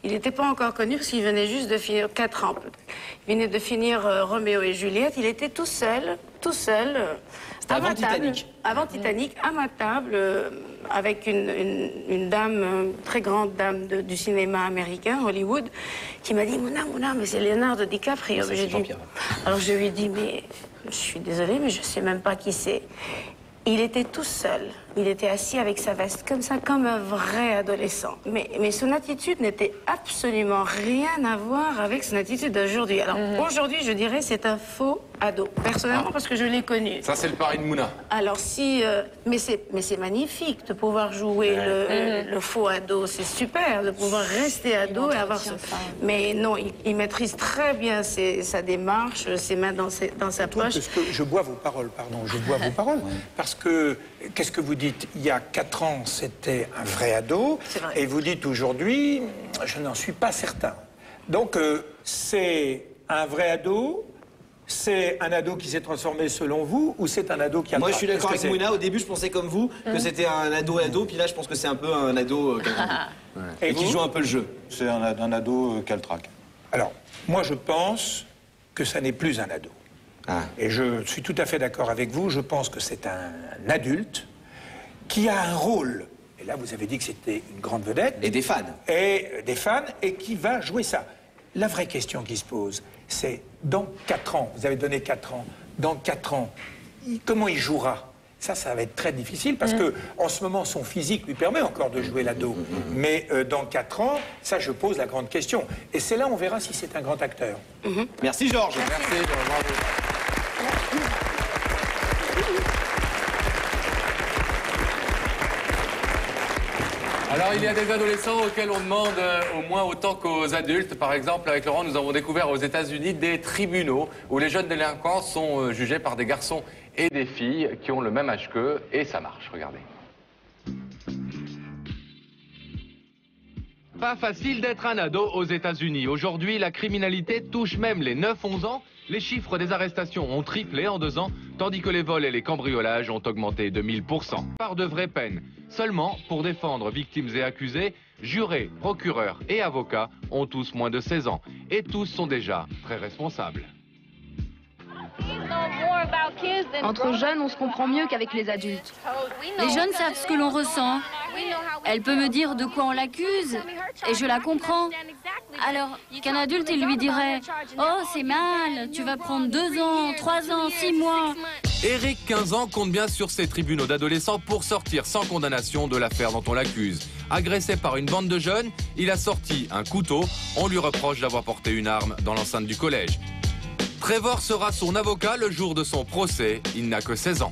Il n'était pas encore connu parce qu'il venait juste de finir quatre ans. Il venait de finir euh, Roméo et Juliette. Il était tout seul, tout seul, euh, à avant ma table, Titanic. avant Titanic, à ma table, euh, avec une, une, une dame, une très grande dame de, du cinéma américain, Hollywood, qui m'a dit « Mouna, Mouna, mais c'est Leonardo DiCaprio ». Ça, J'ai dit... Alors je lui ai dit « Mais je suis désolée, mais je ne sais même pas qui c'est ». Il était tout seul. Il était assis avec sa veste comme ça, comme un vrai adolescent. Mais, mais son attitude n'était absolument rien à voir avec son attitude d'aujourd'hui. Alors mmh. aujourd'hui, je dirais c'est un faux ado. Personnellement, ah. parce que je l'ai connu. Ça, c'est le pari de Mouna. Alors si... Euh, mais c'est magnifique de pouvoir jouer ouais. le, mmh. le faux ado. C'est super de pouvoir rester ado et avoir... Ce... Mais non, il, il maîtrise très bien ses, sa démarche, ses mains dans, ses, dans sa poche. Parce que je bois vos paroles, pardon. Je bois vos paroles. Parce que, qu'est-ce que vous dites? Il y a quatre ans, c'était un vrai ado. Vrai. Et vous dites aujourd'hui, je n'en suis pas certain. Donc, euh, c'est un vrai ado. C'est un ado qui s'est transformé selon vous, ou c'est un ado qui a... Moi, je suis d'accord avec Mouna. Au début, je pensais comme vous, que mmh. c'était un ado-ado. Puis là, je pense que c'est un peu un ado euh, ouais. et, et qui joue un peu le jeu. C'est un, un ado euh, caltrac. Alors, moi, je pense que ça n'est plus un ado. Ah. Et je suis tout à fait d'accord avec vous. Je pense que c'est un, un adulte qui a un rôle. Et là, vous avez dit que c'était une grande vedette. Et des fans. Et euh, des fans, et qui va jouer ça. La vraie question qui se pose, c'est dans quatre ans, vous avez donné quatre ans, dans quatre ans, il, comment il jouera? Ça, ça va être très difficile parce mmh. que en ce moment, son physique lui permet encore de jouer l'ado. Mmh. Mais euh, dans quatre ans, ça, je pose la grande question. Et c'est là, on verra si c'est un grand acteur. Mmh. Merci, Georges. Merci, Merci bravo. Alors, il y a des adolescents auxquels on demande euh, au moins autant qu'aux adultes. Par exemple, avec Laurent, nous avons découvert aux États-Unis des tribunaux où les jeunes délinquants sont euh, jugés par des garçons et des filles qui ont le même âge qu'eux. Et ça marche, regardez. Pas facile d'être un ado aux États-Unis. Aujourd'hui, la criminalité touche même les neuf onze ans. Les chiffres des arrestations ont triplé en deux ans, tandis que les vols et les cambriolages ont augmenté de mille pour cent. Par de vraies peines. Seulement, pour défendre victimes et accusés, jurés, procureurs et avocats ont tous moins de seize ans. Et tous sont déjà très responsables. Entre jeunes, on se comprend mieux qu'avec les adultes. Les jeunes savent ce que l'on ressent. Elle peut me dire de quoi on l'accuse, et je la comprends. Alors qu'un adulte, il lui dirait « Oh, c'est mal, tu vas prendre deux ans, trois ans, six mois. » Eric, quinze ans, compte bien sur ses tribunaux d'adolescents pour sortir sans condamnation de l'affaire dont on l'accuse. Agressé par une bande de jeunes, il a sorti un couteau. On lui reproche d'avoir porté une arme dans l'enceinte du collège. Trevor sera son avocat le jour de son procès. Il n'a que seize ans.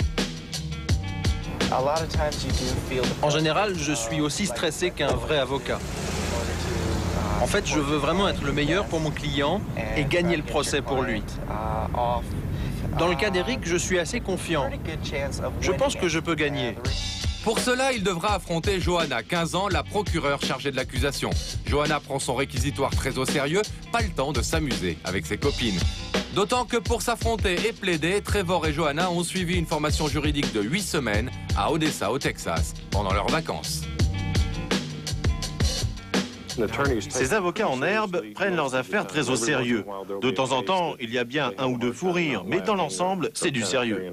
En général, je suis aussi stressé qu'un vrai avocat. En fait, je veux vraiment être le meilleur pour mon client et gagner le procès pour lui. Dans le cas d'Eric, je suis assez confiant. Je pense que je peux gagner. Pour cela, il devra affronter Johanna, quinze ans, la procureure chargée de l'accusation. Johanna prend son réquisitoire très au sérieux, pas le temps de s'amuser avec ses copines. D'autant que pour s'affronter et plaider, Trevor et Johanna ont suivi une formation juridique de huit semaines à Odessa, au Texas, pendant leurs vacances. Ces avocats en herbe prennent leurs affaires très au sérieux. De temps en temps, il y a bien un ou deux fous rires, mais dans l'ensemble, c'est du sérieux.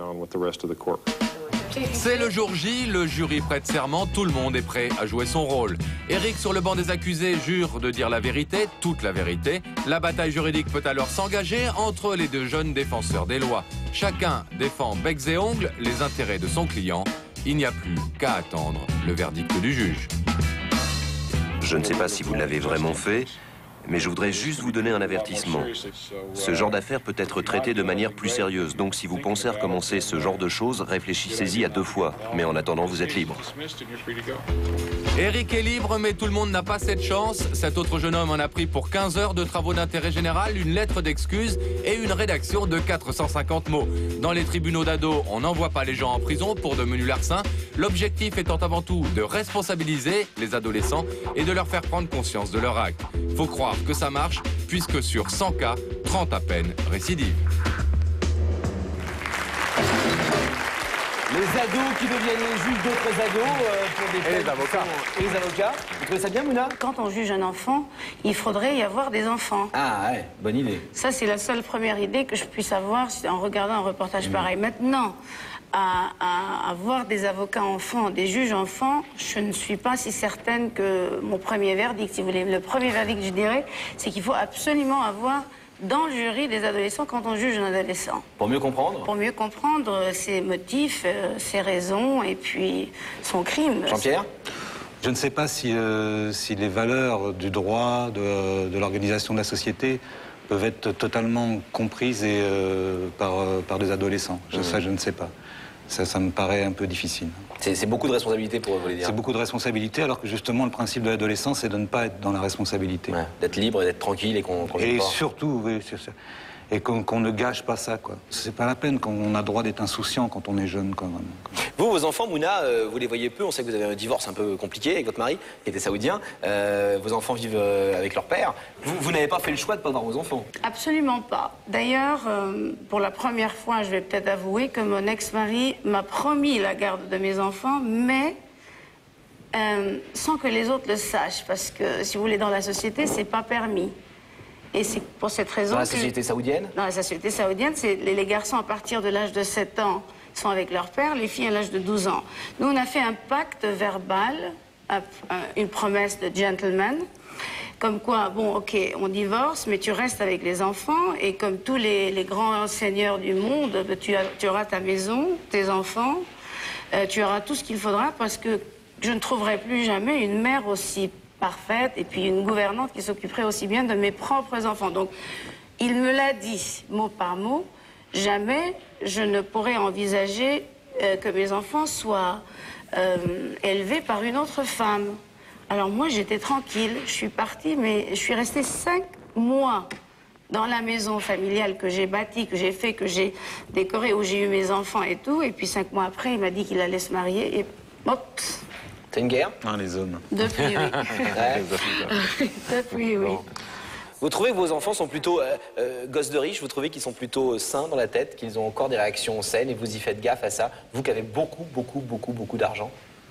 C'est le jour J, le jury prête serment, tout le monde est prêt à jouer son rôle. Eric, sur le banc des accusés, jure de dire la vérité, toute la vérité. La bataille juridique peut alors s'engager entre les deux jeunes défenseurs des lois. Chacun défend becs et ongles les intérêts de son client. Il n'y a plus qu'à attendre le verdict du juge. Je ne sais pas si vous l'avez vraiment fait, mais je voudrais juste vous donner un avertissement. Ce genre d'affaire peut être traité de manière plus sérieuse, donc si vous pensez à recommencer ce genre de choses, réfléchissez-y à deux fois. Mais en attendant, vous êtes libre. Eric est libre, mais tout le monde n'a pas cette chance. Cet autre jeune homme en a pris pour quinze heures de travaux d'intérêt général, une lettre d'excuse et une rédaction de quatre cent cinquante mots. Dans les tribunaux d'ados, on n'envoie pas les gens en prison pour de menus larcins. L'objectif étant avant tout de responsabiliser les adolescents et de leur faire prendre conscience de leur acte. Faut croire que ça marche, puisque sur cent cas, trente à peine récidivent. Le Les ados qui deviennent les juges d'autres ados euh, pour des Et les avocats. Et les avocats. Vous trouvez ça bien, Mouna? Quand on juge un enfant, il faudrait y avoir des enfants. Ah ouais, bonne idée. Ça, c'est la seule première idée que je puisse avoir en regardant un reportage mmh. pareil. Maintenant, à, à avoir des avocats enfants, des juges enfants, je ne suis pas si certaine que mon premier verdict, si vous voulez, le premier verdict, je dirais, c'est qu'il faut absolument avoir dans le jury des adolescents quand on juge un adolescent. Pour mieux comprendre? Pour mieux comprendre ses motifs, ses raisons et puis son crime. Jean-Pierre? Je ne sais pas si, euh, si les valeurs du droit, de, de l'organisation de la société peuvent être totalement comprises et, euh, par, par des adolescents. Je, mmh. Ça, je ne sais pas. Ça, ça me paraît un peu difficile. C'est beaucoup de responsabilité pour vous les dire. C'est beaucoup de responsabilité, alors que justement le principe de l'adolescence, c'est de ne pas être dans la responsabilité. Ouais, d'être libre et d'être tranquille et qu'on qu Et pas. surtout, oui, c'est ça. Et qu'on qu'on ne gâche pas ça, quoi. C'est pas la peine, qu'on a droit d'être insouciant quand on est jeune, quand même. Vous, vos enfants, Mouna, euh, vous les voyez peu. On sait que vous avez un divorce un peu compliqué avec votre mari, qui était saoudien. Euh, vos enfants vivent euh, avec leur père. Vous, vous n'avez pas fait le choix de ne pas voir vos enfants? Absolument pas. D'ailleurs, euh, pour la première fois, je vais peut-être avouer que mon ex-mari m'a promis la garde de mes enfants, mais euh, sans que les autres le sachent. Parce que, si vous voulez, dans la société, c'est pas permis. Et c'est pour cette raison. Dans la société saoudienne? Dans la société saoudienne, c'est les, les garçons à partir de l'âge de sept ans sont avec leur père, les filles à l'âge de douze ans. Nous, on a fait un pacte verbal, une promesse de gentleman, comme quoi, bon, ok, on divorce, mais tu restes avec les enfants, et comme tous les, les grands seigneurs du monde, tu, as, tu auras ta maison, tes enfants, euh, tu auras tout ce qu'il faudra, parce que je ne trouverai plus jamais une mère aussi parfaite et puis une gouvernante qui s'occuperait aussi bien de mes propres enfants. Donc, il me l'a dit mot par mot, jamais je ne pourrais envisager euh, que mes enfants soient euh, élevés par une autre femme. Alors moi, j'étais tranquille, je suis partie, mais je suis restée cinq mois dans la maison familiale que j'ai bâtie, que j'ai fait, que j'ai décorée, où j'ai eu mes enfants et tout, et puis cinq mois après, il m'a dit qu'il allait se marier, et hop. C'est une guerre? Ah, les hommes. Depuis, oui. Ouais. Depuis, oui. Vous trouvez que vos enfants sont plutôt euh, euh, gosses de riches? Vous trouvez qu'ils sont plutôt sains dans la tête, qu'ils ont encore des réactions saines et vous y faites gaffe à ça? Vous qui avez beaucoup, beaucoup, beaucoup, beaucoup d'argent?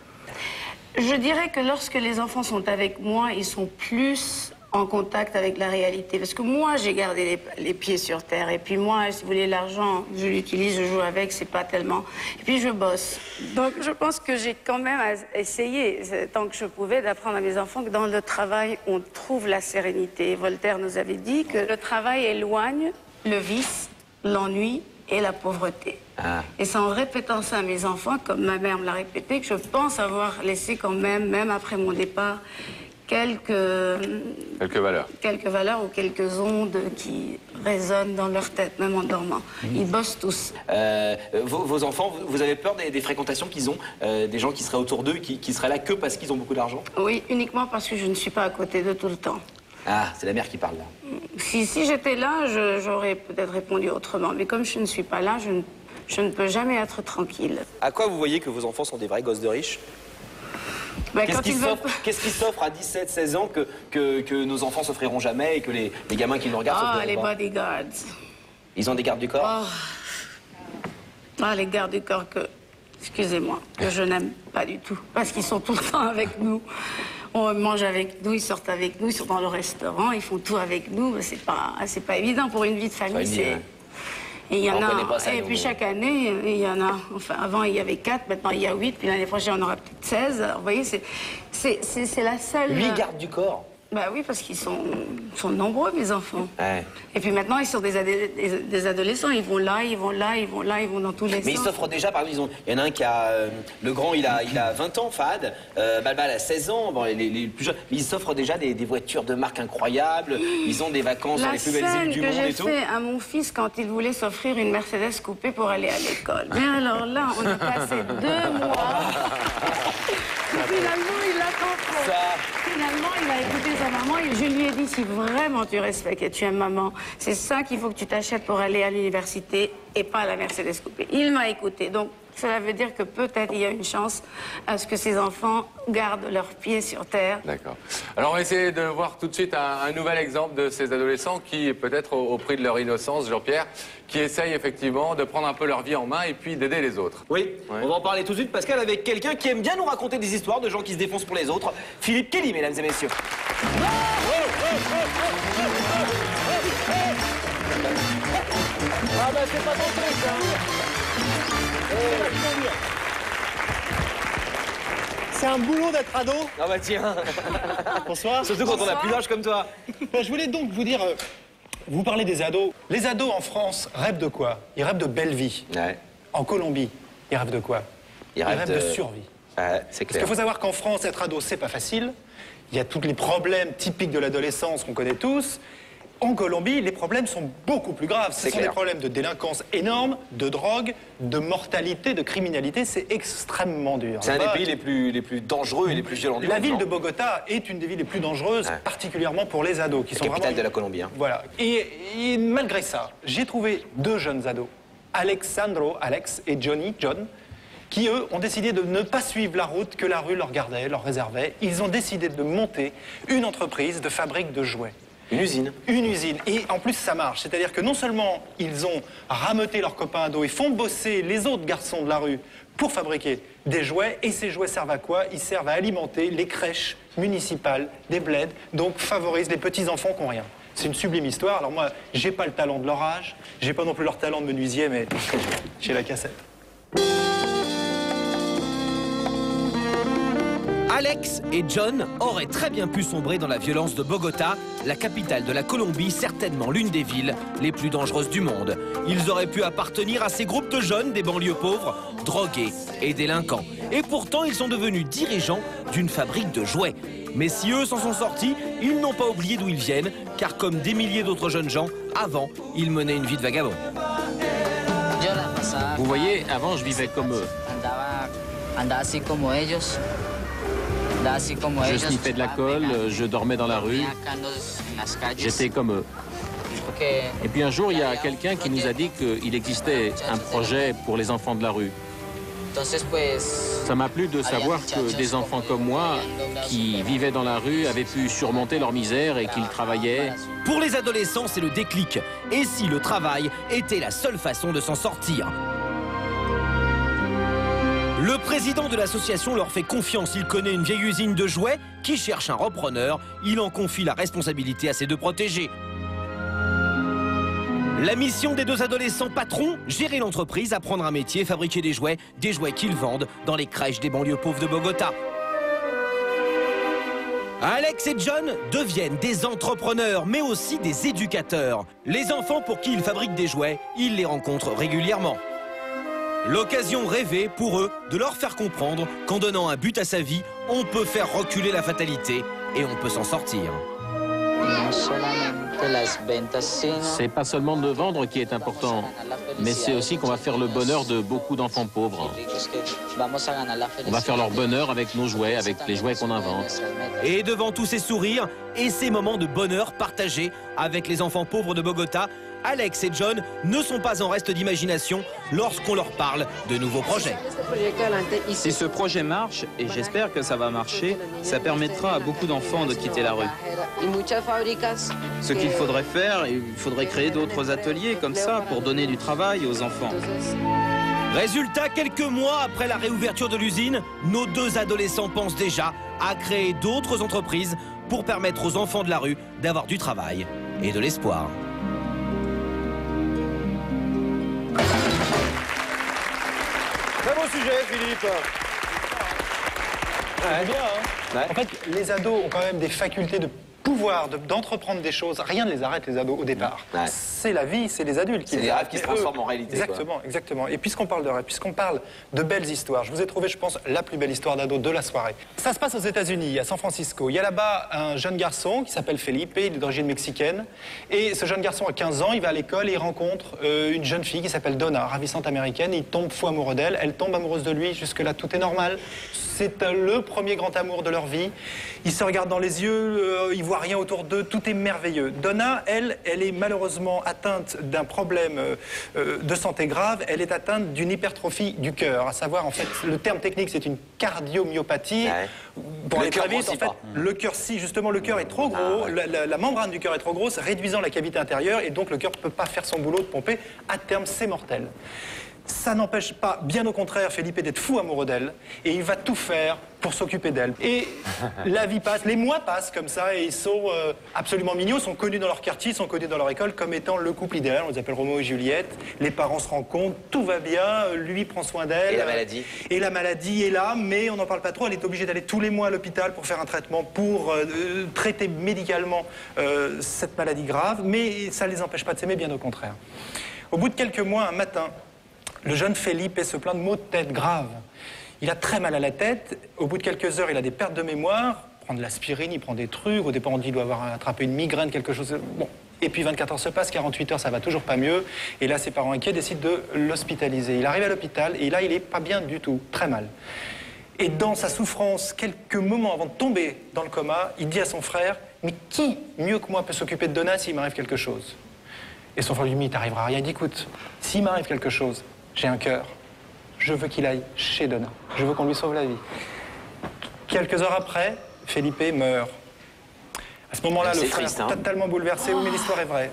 Je dirais que lorsque les enfants sont avec moi, ils sont plus en contact avec la réalité. Parce que moi, j'ai gardé les, les pieds sur terre. Et puis moi, si vous voulez, l'argent, je l'utilise, je joue avec, c'est pas tellement... Et puis je bosse. Donc je pense que j'ai quand même essayé, tant que je pouvais, d'apprendre à mes enfants que dans le travail, on trouve la sérénité. Voltaire nous avait dit que le travail éloigne le vice, l'ennui et la pauvreté. Ah. Et c'est en répétant ça à mes enfants, comme ma mère me l'a répété, que je pense avoir laissé quand même, même après mon départ, quelques... Quelques valeurs. Quelques valeurs ou quelques ondes qui résonnent dans leur tête, même en dormant. Mmh. Ils bossent tous. Euh, vos, vos enfants, vous avez peur des, des fréquentations qu'ils ont, euh, des gens qui seraient autour d'eux, qui, qui seraient là que parce qu'ils ont beaucoup d'argent? Oui, uniquement parce que je ne suis pas à côté d'eux tout le temps. Ah, c'est la mère qui parle là. Si, si j'étais là, j'aurais peut-être répondu autrement. Mais comme je ne suis pas là, je ne, je ne peux jamais être tranquille. À quoi vous voyez que vos enfants sont des vrais gosses de riches? Bah, Qu'est-ce qui s'offre veulent... à dix-sept seize ans que, que, que nos enfants s'offriront jamais et que les, les gamins qui nous regardent... Ah, les bodyguards. Ils ont des gardes du corps? Oh. Ah, les gardes du corps que... Excusez-moi, que je n'aime pas du tout. Parce qu'ils sont tout le temps avec nous. On mange avec nous, ils sortent avec nous, ils sont dans le restaurant, ils font tout avec nous. C'est pas, c'est pas évident pour une vie de famille. C'est... Et il y en a, ça, et puis chaque année, il y en a, enfin avant il y avait quatre, maintenant il y a huit, puis l'année prochaine on aura peut-être seize. Alors, vous voyez, c'est la seule... Huit gardes du corps? Bah oui, parce qu'ils sont, sont nombreux, mes enfants. Ouais. Et puis maintenant, ils sont des, adé des, des adolescents, ils vont là, ils vont là, ils vont là, ils vont dans tous les sens. Mais ils s'offrent déjà, par exemple, il y en a un qui a... Euh, le grand, il a, il a vingt ans, Fahad, euh, Balbal a seize ans, bon, les, les plus jeunes, mais ils s'offrent déjà des, des voitures de marque incroyables, ils ont des vacances dans les plus belles îles du monde et tout. La scène que j'ai fait à mon fils quand il voulait s'offrir une Mercedes coupée pour aller à l'école. Mais alors là, on a passé deux mois... Finalement, il a compris. Ça... Finalement, il a écouté sa maman et je lui ai dit, si vraiment tu respectes et tu aimes maman, c'est ça qu'il faut que tu t'achètes pour aller à l'université et pas à la Mercedes coupée. Il m'a écouté. Donc, Cela veut dire que peut-être il y a une chance à ce que ces enfants gardent leurs pieds sur terre. D'accord. Alors on va essayer de voir tout de suite un, un nouvel exemple de ces adolescents qui, peut-être au, au prix de leur innocence, Jean-Pierre, qui essayent effectivement de prendre un peu leur vie en main et puis d'aider les autres. Oui, ouais. On va en parler tout de suite, Pascal, avec quelqu'un qui aime bien nous raconter des histoires de gens qui se défoncent pour les autres. Philippe Kelly, mesdames et messieurs. Ah bah c'est pas ton truc, hein. C'est un boulot d'être ado. Ah bah tiens. Bonsoir. Surtout quand Bonsoir. On a plus d'âge comme toi. Je voulais donc vous dire, euh, vous parlez des ados. Les ados en France rêvent de quoi? Ils rêvent de belle vie. Ouais. En Colombie, ils rêvent de quoi? Ils rêvent, ils rêvent de... de survie. Ouais, c'est clair. Parce qu'il faut savoir qu'en France, être ado, c'est pas facile. Il y a tous les problèmes typiques de l'adolescence qu'on connaît tous. En Colombie, les problèmes sont beaucoup plus graves. Ce sont clair. Des problèmes de délinquance énormes, de drogue, de mortalité, de criminalité. C'est extrêmement dur. C'est un des pays les plus, les plus dangereux et les plus violents du monde. La ville de Bogota est une des villes les plus dangereuses, ouais. particulièrement pour les ados. Qui la sont capitale vraiment... de la Colombie. Hein. Voilà. Et, et malgré ça, j'ai trouvé deux jeunes ados, Alexandro, Alex et Johnny, John, qui, eux, ont décidé de ne pas suivre la route que la rue leur gardait, leur réservait. Ils ont décidé de monter une entreprise de fabrique de jouets. Une usine. Une usine. Et en plus, ça marche. C'est-à-dire que non seulement ils ont rameuté leurs copains ados et font bosser les autres garçons de la rue pour fabriquer des jouets. Et ces jouets servent à quoi? Ils servent à alimenter les crèches municipales des bleds, donc favorisent les petits-enfants qui n'ont rien. C'est une sublime histoire. Alors moi, j'ai pas le talent de leur âge, j'ai pas non plus leur talent de menuisier, mais j'ai la cassette. Alex et John auraient très bien pu sombrer dans la violence de Bogota, la capitale de la Colombie, certainement l'une des villes les plus dangereuses du monde. Ils auraient pu appartenir à ces groupes de jeunes des banlieues pauvres, drogués et délinquants. Et pourtant, ils sont devenus dirigeants d'une fabrique de jouets. Mais si eux s'en sont sortis, ils n'ont pas oublié d'où ils viennent, car comme des milliers d'autres jeunes gens, avant, ils menaient une vie de vagabond. Vous voyez, avant, je vivais comme eux. Je sniffais de la colle, je dormais dans la rue, j'étais comme eux. Et puis un jour, il y a quelqu'un qui nous a dit qu'il existait un projet pour les enfants de la rue. Ça m'a plu de savoir que des enfants comme moi, qui vivaient dans la rue, avaient pu surmonter leur misère et qu'ils travaillaient. Pour les adolescents, c'est le déclic. Et si le travail était la seule façon de s'en sortir ? Le président de l'association leur fait confiance. Il connaît une vieille usine de jouets qui cherche un repreneur. Il en confie la responsabilité à ses deux protégés. La mission des deux adolescents patrons, gérer l'entreprise, apprendre un métier, fabriquer des jouets, des jouets qu'ils vendent dans les crèches des banlieues pauvres de Bogota. Alex et John deviennent des entrepreneurs, mais aussi des éducateurs. Les enfants pour qui ils fabriquent des jouets, ils les rencontrent régulièrement. L'occasion rêvée pour eux de leur faire comprendre qu'en donnant un but à sa vie, on peut faire reculer la fatalité et on peut s'en sortir. C'est pas seulement de vendre qui est important, mais c'est aussi qu'on va faire le bonheur de beaucoup d'enfants pauvres. On va faire leur bonheur avec nos jouets, avec les jouets qu'on invente. Et devant tous ces sourires et ces moments de bonheur partagés avec les enfants pauvres de Bogota, Alex et John ne sont pas en reste d'imagination lorsqu'on leur parle de nouveaux projets. Si ce projet marche, et j'espère que ça va marcher, ça permettra à beaucoup d'enfants de quitter la rue. Ce qu'il faudrait faire, il faudrait créer d'autres ateliers comme ça pour donner du travail aux enfants. Résultat, quelques mois après la réouverture de l'usine, nos deux adolescents pensent déjà à créer d'autres entreprises pour permettre aux enfants de la rue d'avoir du travail et de l'espoir. Très beau sujet, Philippe. Ouais, bien, hein. Ouais. En fait, les ados ont quand même des facultés de pouvoir, d'entreprendre des choses. Rien ne les arrête, les ados, au départ. Ouais. C'est la vie, c'est les adultes qui les les rêves qui se transforment en réalité. Exactement, quoi. exactement. Et puisqu'on parle de rêves, puisqu'on parle de belles histoires, je vous ai trouvé, je pense, la plus belle histoire d'ado de la soirée. Ça se passe aux États-Unis, à San Francisco. Il y a là-bas un jeune garçon qui s'appelle Felipe, il est d'origine mexicaine. Et ce jeune garçon a quinze ans, il va à l'école et il rencontre euh, une jeune fille qui s'appelle Donna, ravissante américaine. Il tombe fou amoureux d'elle, elle tombe amoureuse de lui. Jusque-là, tout est normal. C'est euh, le premier grand amour de leur vie. Ils se regardent dans les yeux, euh, ils voient rien autour d'eux, tout est merveilleux. Donna, elle, elle est malheureusement atteinte d'un problème euh, euh, de santé grave. Elle est atteinte d'une hypertrophie du cœur, à savoir, en fait, le terme technique, c'est une cardiomyopathie. Ouais. Pour aller très vite, en fait, pas. le cœur, si justement le cœur est trop gros, ah, ouais. la, la, la membrane du cœur est trop grosse, réduisant la cavité intérieure, et donc le cœur ne peut pas faire son boulot de pomper. À terme, c'est mortel. Ça n'empêche pas, bien au contraire, Felipe d'être fou amoureux d'elle, et il va tout faire pour s'occuper d'elle. Et la vie passe, les mois passent comme ça, et ils sont euh, absolument mignons, sont connus dans leur quartier, sont connus dans leur école comme étant le couple idéal. On les appelle Roméo et Juliette. Les parents se rencontrent, tout va bien, lui prend soin d'elle. Et la maladie Et la maladie est là, mais on n'en parle pas trop. Elle est obligée d'aller tous les mois à l'hôpital pour faire un traitement, pour euh, traiter médicalement euh, cette maladie grave, mais ça ne les empêche pas de s'aimer, bien au contraire. Au bout de quelques mois, un matin, le jeune Felipe se plaint de maux de tête graves. Il a très mal à la tête. Au bout de quelques heures, il a des pertes de mémoire. Il prend de l'aspirine, il prend des trucs. Au départ, on dit qu'il doit avoir attrapé une migraine, quelque chose. Bon. Et puis vingt-quatre heures se passent, quarante-huit heures, ça va toujours pas mieux. Et là, ses parents inquiets décident de l'hospitaliser. Il arrive à l'hôpital et là, il est pas bien du tout, très mal. Et dans sa souffrance, quelques moments avant de tomber dans le coma, il dit à son frère « Mais qui, mieux que moi, peut s'occuper de Donna s'il m'arrive quelque chose ?» Et son frère lui dit « Il t'arrivera rien. » Il dit « Écoute, s'il m'arrive quelque chose, j'ai un cœur. Je veux qu'il aille chez Donna. Je veux qu'on lui sauve la vie. » Quelques heures après, Felipe meurt. À ce moment-là, le frère triste, hein. totalement bouleversé. Oui, mais l'histoire est vraie.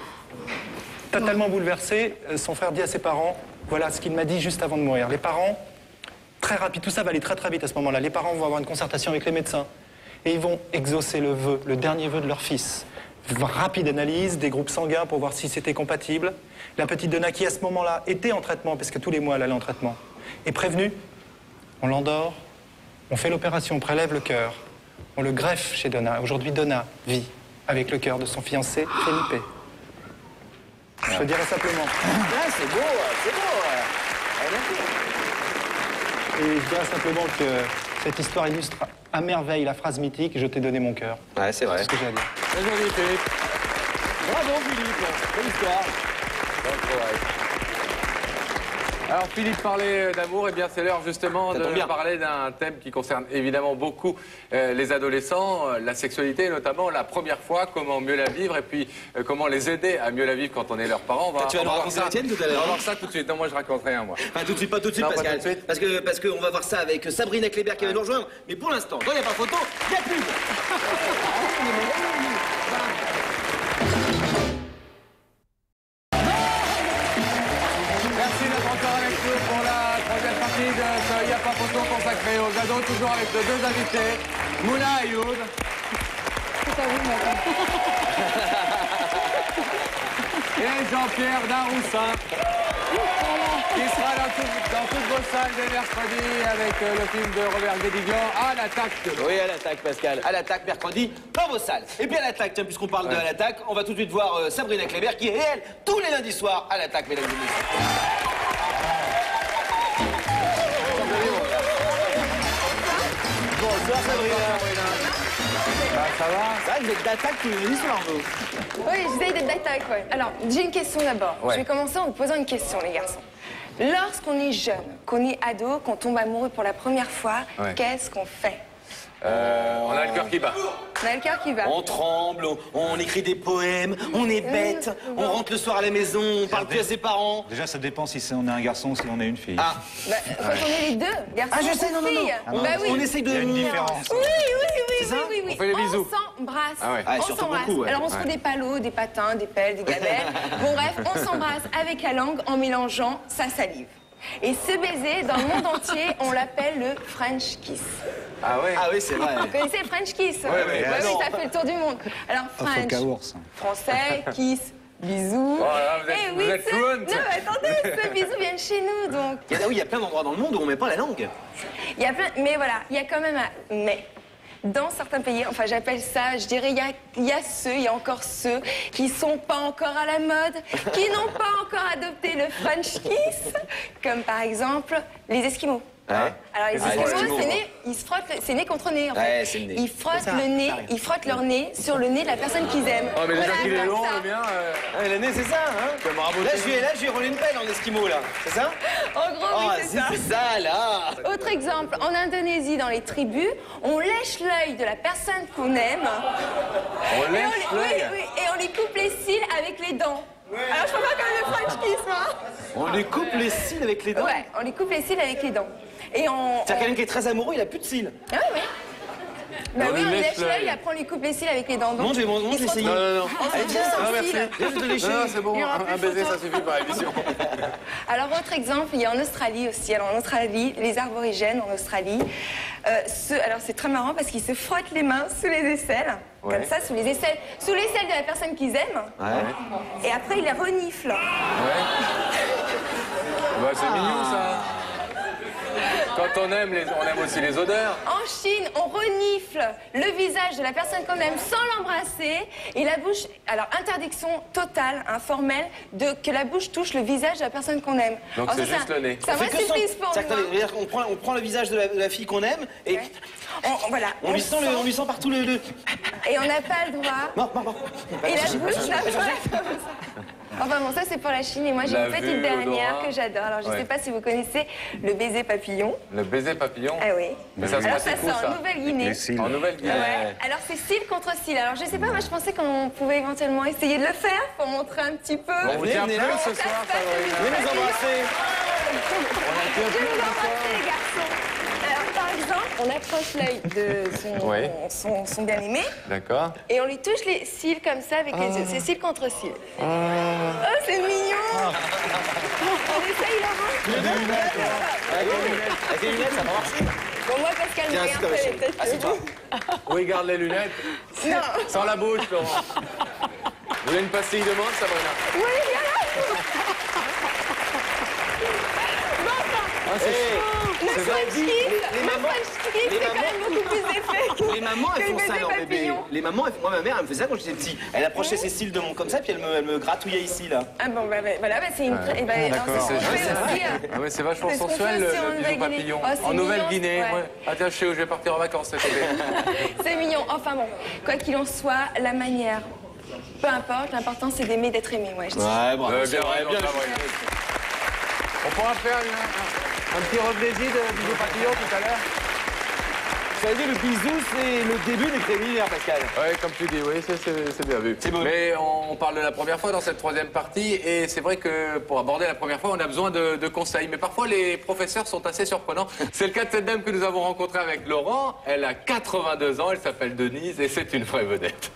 Totalement bouleversé, son frère dit à ses parents, voilà ce qu'il m'a dit juste avant de mourir. Les parents, très rapide, tout ça va aller très très vite à ce moment-là. Les parents vont avoir une concertation avec les médecins et ils vont exaucer le vœu, le dernier vœu de leur fils. Rapide analyse des groupes sanguins pour voir si c'était compatible. La petite Donna qui à ce moment-là était en traitement, parce que tous les mois elle allait en traitement, est prévenue. On l'endort, on fait l'opération, on prélève le cœur, on le greffe chez Donna. Aujourd'hui, Donna vit avec le cœur de son fiancé, Felipe. Je dirais simplement. Ah, c'est beau, c'est beau. Et je dirais simplement que cette histoire illustre à merveille la phrase mythique « Je t'ai donné mon cœur ». Ouais, c'est vrai. C'est ce que j'ai à dire. Très joli, Philippe. Bravo, Philippe. Belle histoire. Bon travail. Alors, Philippe parlait d'amour, et bien c'est l'heure justement de parler d'un thème qui concerne évidemment beaucoup euh, les adolescents, euh, la sexualité notamment, la première fois, comment mieux la vivre et puis euh, comment les aider à mieux la vivre quand on est leurs parents. On va, tu vas nous raconter la tienne tout à l'heure. On va voir ça tout de suite. Non, moi je raconterai un, moi. Pas tout de suite, pas tout de suite, non, Pascal. Pas tout de suite. Parce que parce qu'on va voir ça avec Sabrina Kléber qui va nous rejoindre. Mais pour l'instant, quand il n'y a pas photo, il y a pub. Pour la troisième partie de ce Il n'y a pas photo consacré aux ados, toujours avec de deux invités, Mouna Ayoub. C'est à vous, maintenant. Et Jean-Pierre Daroussin, qui sera dans, tout, dans toutes vos salles dès mercredi avec euh, le film de Robert Guédiguian, À l'attaque. Oui, À l'attaque, Pascal. À l'attaque, mercredi, dans vos salles. Et puis À l'attaque, tiens, puisqu'on parle ouais. de À l'attaque, on va tout de suite voir euh, Sabrina Kléber, qui est, elle, tous les lundis soirs, À l'attaque, mesdames et messieurs. Bonsoir Sabrina. Bah, ça va Ça, vous êtes d'attaque tous les lundis soirs, vous. Oui, j'essaye d'être d'attaque, ouais. Alors, j'ai une question d'abord. Ouais. Je vais commencer en vous posant une question, les garçons. Lorsqu'on est jeune, qu'on est ado, qu'on tombe amoureux pour la première fois, ouais. qu'est-ce qu'on fait? Euh, on a le cœur qui bat. On a le cœur qui bat. On tremble, on, on écrit des poèmes, on est bête, mmh. on rentre le soir à la maison, on parle plus à ses parents. Déjà, ça dépend si on est un garçon ou si on est une fille. Ah, bah, quand ouais. on est les deux, garçons ah, je sais, non, non, non. Ah, non. Bah, oui. On essaie de... Il y a une différence. Oui, oui, oui, oui, oui, oui. On fait les bisous. On s'embrasse. Ah ouais. ah, on s'embrasse. Ouais. Alors, on se ouais. trouve des palos, des patins, des pelles, des gabelles. Bon, bref, on s'embrasse avec la langue en mélangeant sa salive. Et ce baiser, dans le monde entier, on l'appelle le French kiss. Ah ouais. Ah oui, c'est vrai. Vous connaissez le French kiss? Oui, oui, ouais, oui, ça fait le tour du monde. Alors, French, oh, français, kiss, bisous. Oh là, vous êtes, et vous oui, êtes fluent. Non, mais attendez, ce bisou vient de chez nous, donc. Il y a, oui, il y a plein d'endroits dans le monde où on met pas la langue. Il y a plein, mais voilà, il y a quand même un mais. Dans certains pays, enfin j'appelle ça, je dirais, il y a, il y a ceux, il y a encore ceux qui sont pas encore à la mode, qui n'ont pas encore adopté le French kiss, comme par exemple les Esquimaux. Ouais. Alors les ah, Esquimaux, c'est né, ils se frottent, c'est nez contre nez en fait. Ouais, c'est le nez. Ils frottent ça, le nez, ils frottent leur nez sur le nez de la personne qu'ils aiment. Oh mais déjà voilà, qu'il est long, ça. le mien. Euh... Ah, le nez, c'est ça, hein. Là, je vais, là, je vais rouler une pelle en Esquimau, là. C'est ça? En gros, oh, oui, c'est ça. C'est ça, là. Autre exemple, en Indonésie, dans les tribus, on lèche l'œil de la personne qu'on aime. On lèche l'œil? Oui, oui, et on lui coupe les cils avec les dents. Ouais. Alors, je fais pas comme le French kiss, hein. On lui coupe les cils avec les dents? Ouais, on lui coupe les cils avec les dents. Et on... C'est-à-dire quelqu'un qui est très amoureux, il a plus de cils. Ah oui, oui. Bah oui, on lèche l'œil, après on lui coupe les cils avec les dents. Montre, je vais montre, je vais essayer. Non, non, non. Allez, tiens, non, merci. Cils. Non, non, c'est bon, un, un baiser, ça suffit par émission. Alors, autre exemple, il y a en Australie aussi. Alors, en Australie, les aborigènes en Australie, euh, se... alors c'est très marrant parce qu'ils se frottent les mains sous les aisselles, ouais. Comme ça, sous les aisselles, sous l'aisselle de la personne qu'ils aiment. Ouais. Et après, ils la reniflent. Ouais. Bah, c'est mignon, ça. Quand on aime, les... on aime aussi les odeurs. En Chine, on renifle le visage de la personne qu'on aime sans l'embrasser. Et la bouche... Alors, interdiction totale, hein, formelle, de que la bouche touche le visage de la personne qu'on aime. Donc c'est juste le nez. C'est un vrai surprise pour nous. Hein. On, prend, on prend le visage de la, de la fille qu'on aime et... Ouais. On, voilà, on, on, lui sent le, on lui sent partout le... le... Et on n'a pas le droit... Non, non, non. Et la bouche n'a pas... Enfin bon, ça c'est pour la Chine et moi j'ai une petite dernière que j'adore. Alors je ne ouais. sais pas si vous connaissez le baiser papillon. Le baiser papillon? Ah oui. Mais ça se Alors passe ça où, sort en Nouvelle-Guinée. En Nouvelle-Guinée. Ouais. Alors c'est cils contre cils. Alors je sais pas, moi je pensais qu'on pouvait éventuellement essayer de le faire pour montrer un petit peu. On vous tient plus ce soir, Favorine. Venez nous embrasser. Je vais vous embrasser les garçons. Alors par exemple, on accroche l'œil de son, ouais. son, son bien-aimé. D'accord. Et on lui touche les cils comme ça avec ah. les yeux. C'est cils contre cils. Ah. Oh, c'est mignon. Ah. On essaye, Laurent. Avec des lunettes. Avec des lunettes, ça marche. Bon, moi, Pascal me regarde pas les têtes. Assieds-toi. Oui, garde les lunettes. Non. Sans la bouche, Laurent. Vous voulez une pastille de menthe, Sabrina? Oui, viens là. Ah, c'est le French kiss, le French kiss, c'est quand même beaucoup plus effet. Les mamans, elles font ça, leur bébé. Les mamans, moi, ma mère, elle me faisait ça quand j'étais petit. Elle approchait ses cils de mon comme ça, puis elle me, elle me gratouillait ici, là. Ah bon, bah, bah voilà, bah, c'est une... Ouais. Bah, ah, d'accord. Ah ouais, c'est vachement sensuel, le bisou papillon. Oh, en Nouvelle-Guinée, ouais. ouais. Ah tiens, je sais où je vais partir en vacances cet été. C'est mignon. Enfin bon, quoi qu'il en soit, la manière, peu importe, l'important c'est d'aimer, d'être aimé, ouais. Je ouais, bravo. Euh, bien, ouais, bien, bien. On pourra faire une, un petit replaisir de bisou papillon tout à l'heure. Ça veut dire le bisou, c'est le début des préliminaires, Pascal. Oui, comme tu dis, oui, c'est bien vu. Beau. Mais on parle de la première fois dans cette troisième partie, et c'est vrai que pour aborder la première fois, on a besoin de, de conseils. Mais parfois, les professeurs sont assez surprenants. C'est le cas de cette dame que nous avons rencontrée avec Laurent. Elle a quatre-vingt-deux ans, elle s'appelle Denise, et c'est une vraie vedette.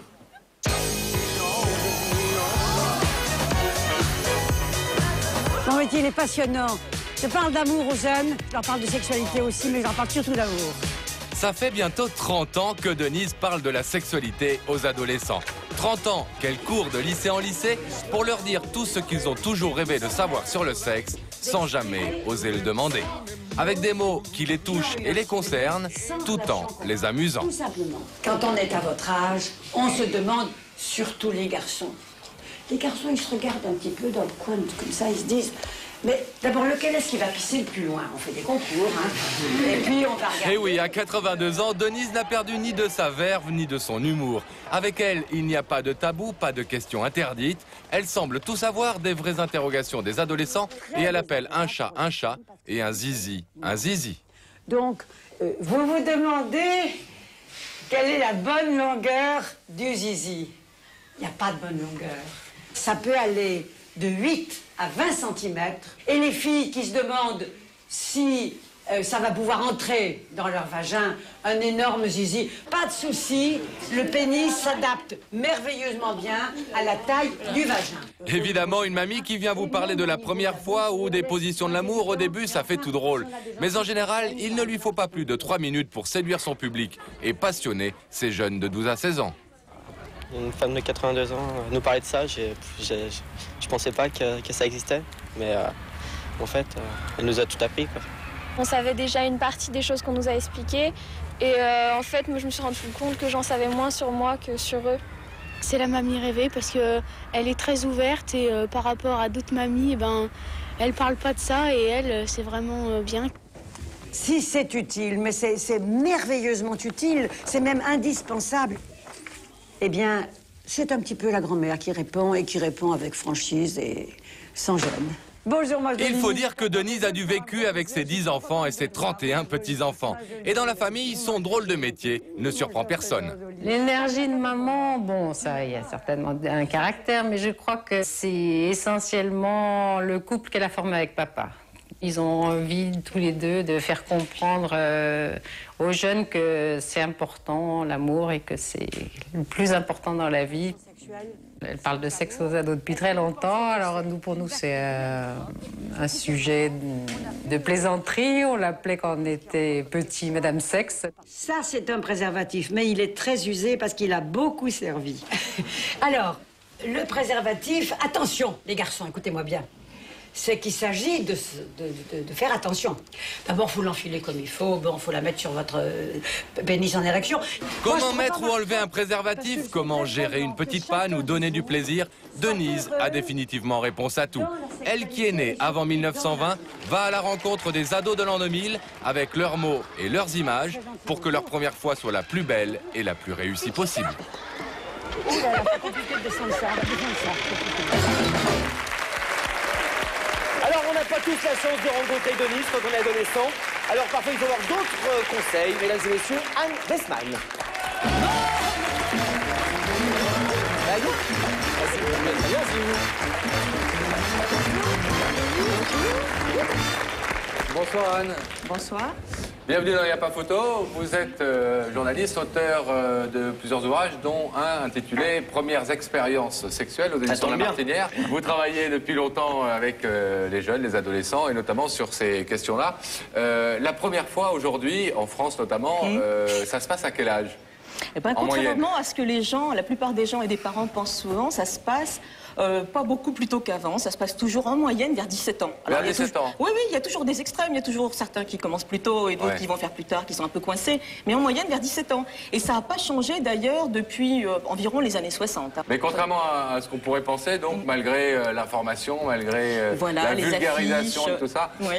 Mon métier, il est passionnant. Je parle d'amour aux jeunes, je leur parle de sexualité aussi, mais je leur parle surtout d'amour. Ça fait bientôt trente ans que Denise parle de la sexualité aux adolescents. trente ans qu'elle court de lycée en lycée pour leur dire tout ce qu'ils ont toujours rêvé de savoir sur le sexe sans jamais oser le demander. Avec des mots qui les touchent et les concernent, tout en les amusant. Tout simplement, quand on est à votre âge, on se demande, surtout les garçons. Les garçons, ils se regardent un petit peu dans le coin, comme ça, ils se disent... Mais d'abord, lequel est-ce qui va pisser le plus loin? On fait des concours, hein. Et puis on va regarder... Et oui, à quatre-vingt-deux ans, Denise n'a perdu ni de sa verve, ni de son humour. Avec elle, il n'y a pas de tabou, pas de questions interdites. Elle semble tout savoir des vraies interrogations des adolescents et elle appelle un chat un chat et un zizi un zizi. Donc, euh, vous vous demandez quelle est la bonne longueur du zizi? Il n'y a pas de bonne longueur. Ça peut aller de huit à vingt centimètres. Et les filles qui se demandent si euh, ça va pouvoir entrer dans leur vagin, un énorme zizi, pas de souci, le pénis s'adapte merveilleusement bien à la taille du vagin. Évidemment, une mamie qui vient vous parler de la première fois ou des positions de l'amour, au début, ça fait tout drôle. Mais en général, il ne lui faut pas plus de trois minutes pour séduire son public et passionner ces jeunes de douze à seize ans. Une femme de quatre-vingt-deux ans nous parlait de ça, je ne pensais pas que, que ça existait, mais euh, en fait, euh, elle nous a tout appris, quoi. On savait déjà une partie des choses qu'on nous a expliquées, et euh, en fait, moi, je me suis rendu compte que j'en savais moins sur moi que sur eux. C'est la mamie rêvée parce qu'elle est très ouverte et euh, par rapport à d'autres mamies, eh ben, elle ne parle pas de ça et elle, c'est vraiment euh, bien. Si c'est utile, mais c'est merveilleusement utile, c'est même indispensable. Eh bien, c'est un petit peu la grand-mère qui répond et qui répond avec franchise et sans gêne. Bonjour, moi, Il faut dire que Denise a du vécu avec ses dix enfants et ses trente et un petits-enfants. Et dans la famille, son drôle de métier ne surprend personne. L'énergie de maman, bon, ça, il y a certainement un caractère, mais je crois que c'est essentiellement le couple qu'elle a formé avec papa. Ils ont envie, tous les deux, de faire comprendre euh, aux jeunes que c'est important, l'amour, et que c'est le plus important dans la vie. Elle parle de sexe aux ados depuis très longtemps, alors nous, pour nous, c'est euh, un sujet de plaisanterie. On l'appelait quand on était petit Madame Sexe. Ça, c'est un préservatif, mais il est très usé parce qu'il a beaucoup servi. Alors, le préservatif, attention, les garçons, écoutez-moi bien. C'est qu'il s'agit de, de, de, de faire attention. D'abord, il faut l'enfiler comme il faut. Bon, il faut la mettre sur votre euh, pénis en érection. Comment Moi, mettre ou enlever un préservatif? Comment gérer une petite panne ou donner du plaisir? Denise a définitivement réponse à tout. Elle qui est née avant mille neuf cent vingt va à la rencontre des ados de l'an deux mille avec leurs mots et leurs images pour que leur première fois soit la plus belle et la plus réussie possible. Ouh là là, c'est compliqué de descendre ça. Descendre ça. Alors, on n'a pas tous la chance de rencontrer Denise quand on est adolescent. Alors, parfois, il faut avoir d'autres conseils. Mesdames et messieurs, Anne Westman. Allez, Bonsoir Anne. Bonsoir. Bienvenue dans Il n'y a pas photo. Vous êtes euh, journaliste, auteur euh, de plusieurs ouvrages, dont un intitulé « Premières expériences sexuelles » aux éditions de La Martinière. Vous travaillez depuis longtemps avec euh, les jeunes, les adolescents, et notamment sur ces questions-là. Euh, la première fois aujourd'hui, en France notamment, mmh. euh, ça se passe à quel âge? Eh ben, contrairement à ce que les gens, la plupart des gens et des parents pensent souvent, ça se passe euh, pas beaucoup plus tôt qu'avant. Ça se passe toujours en moyenne vers dix-sept ans. Alors, vers dix-sept ans. Oui, oui, il y a toujours des extrêmes. Il y a toujours certains qui commencent plus tôt et d'autres ouais. qui vont faire plus tard, qui sont un peu coincés. Mais en moyenne vers dix-sept ans. Et ça n'a pas changé d'ailleurs depuis euh, environ les années soixante. Mais contrairement à, à ce qu'on pourrait penser, donc, mmh. malgré euh, l'information, malgré euh, voilà, la vulgarisation affiches, et tout ça, oui.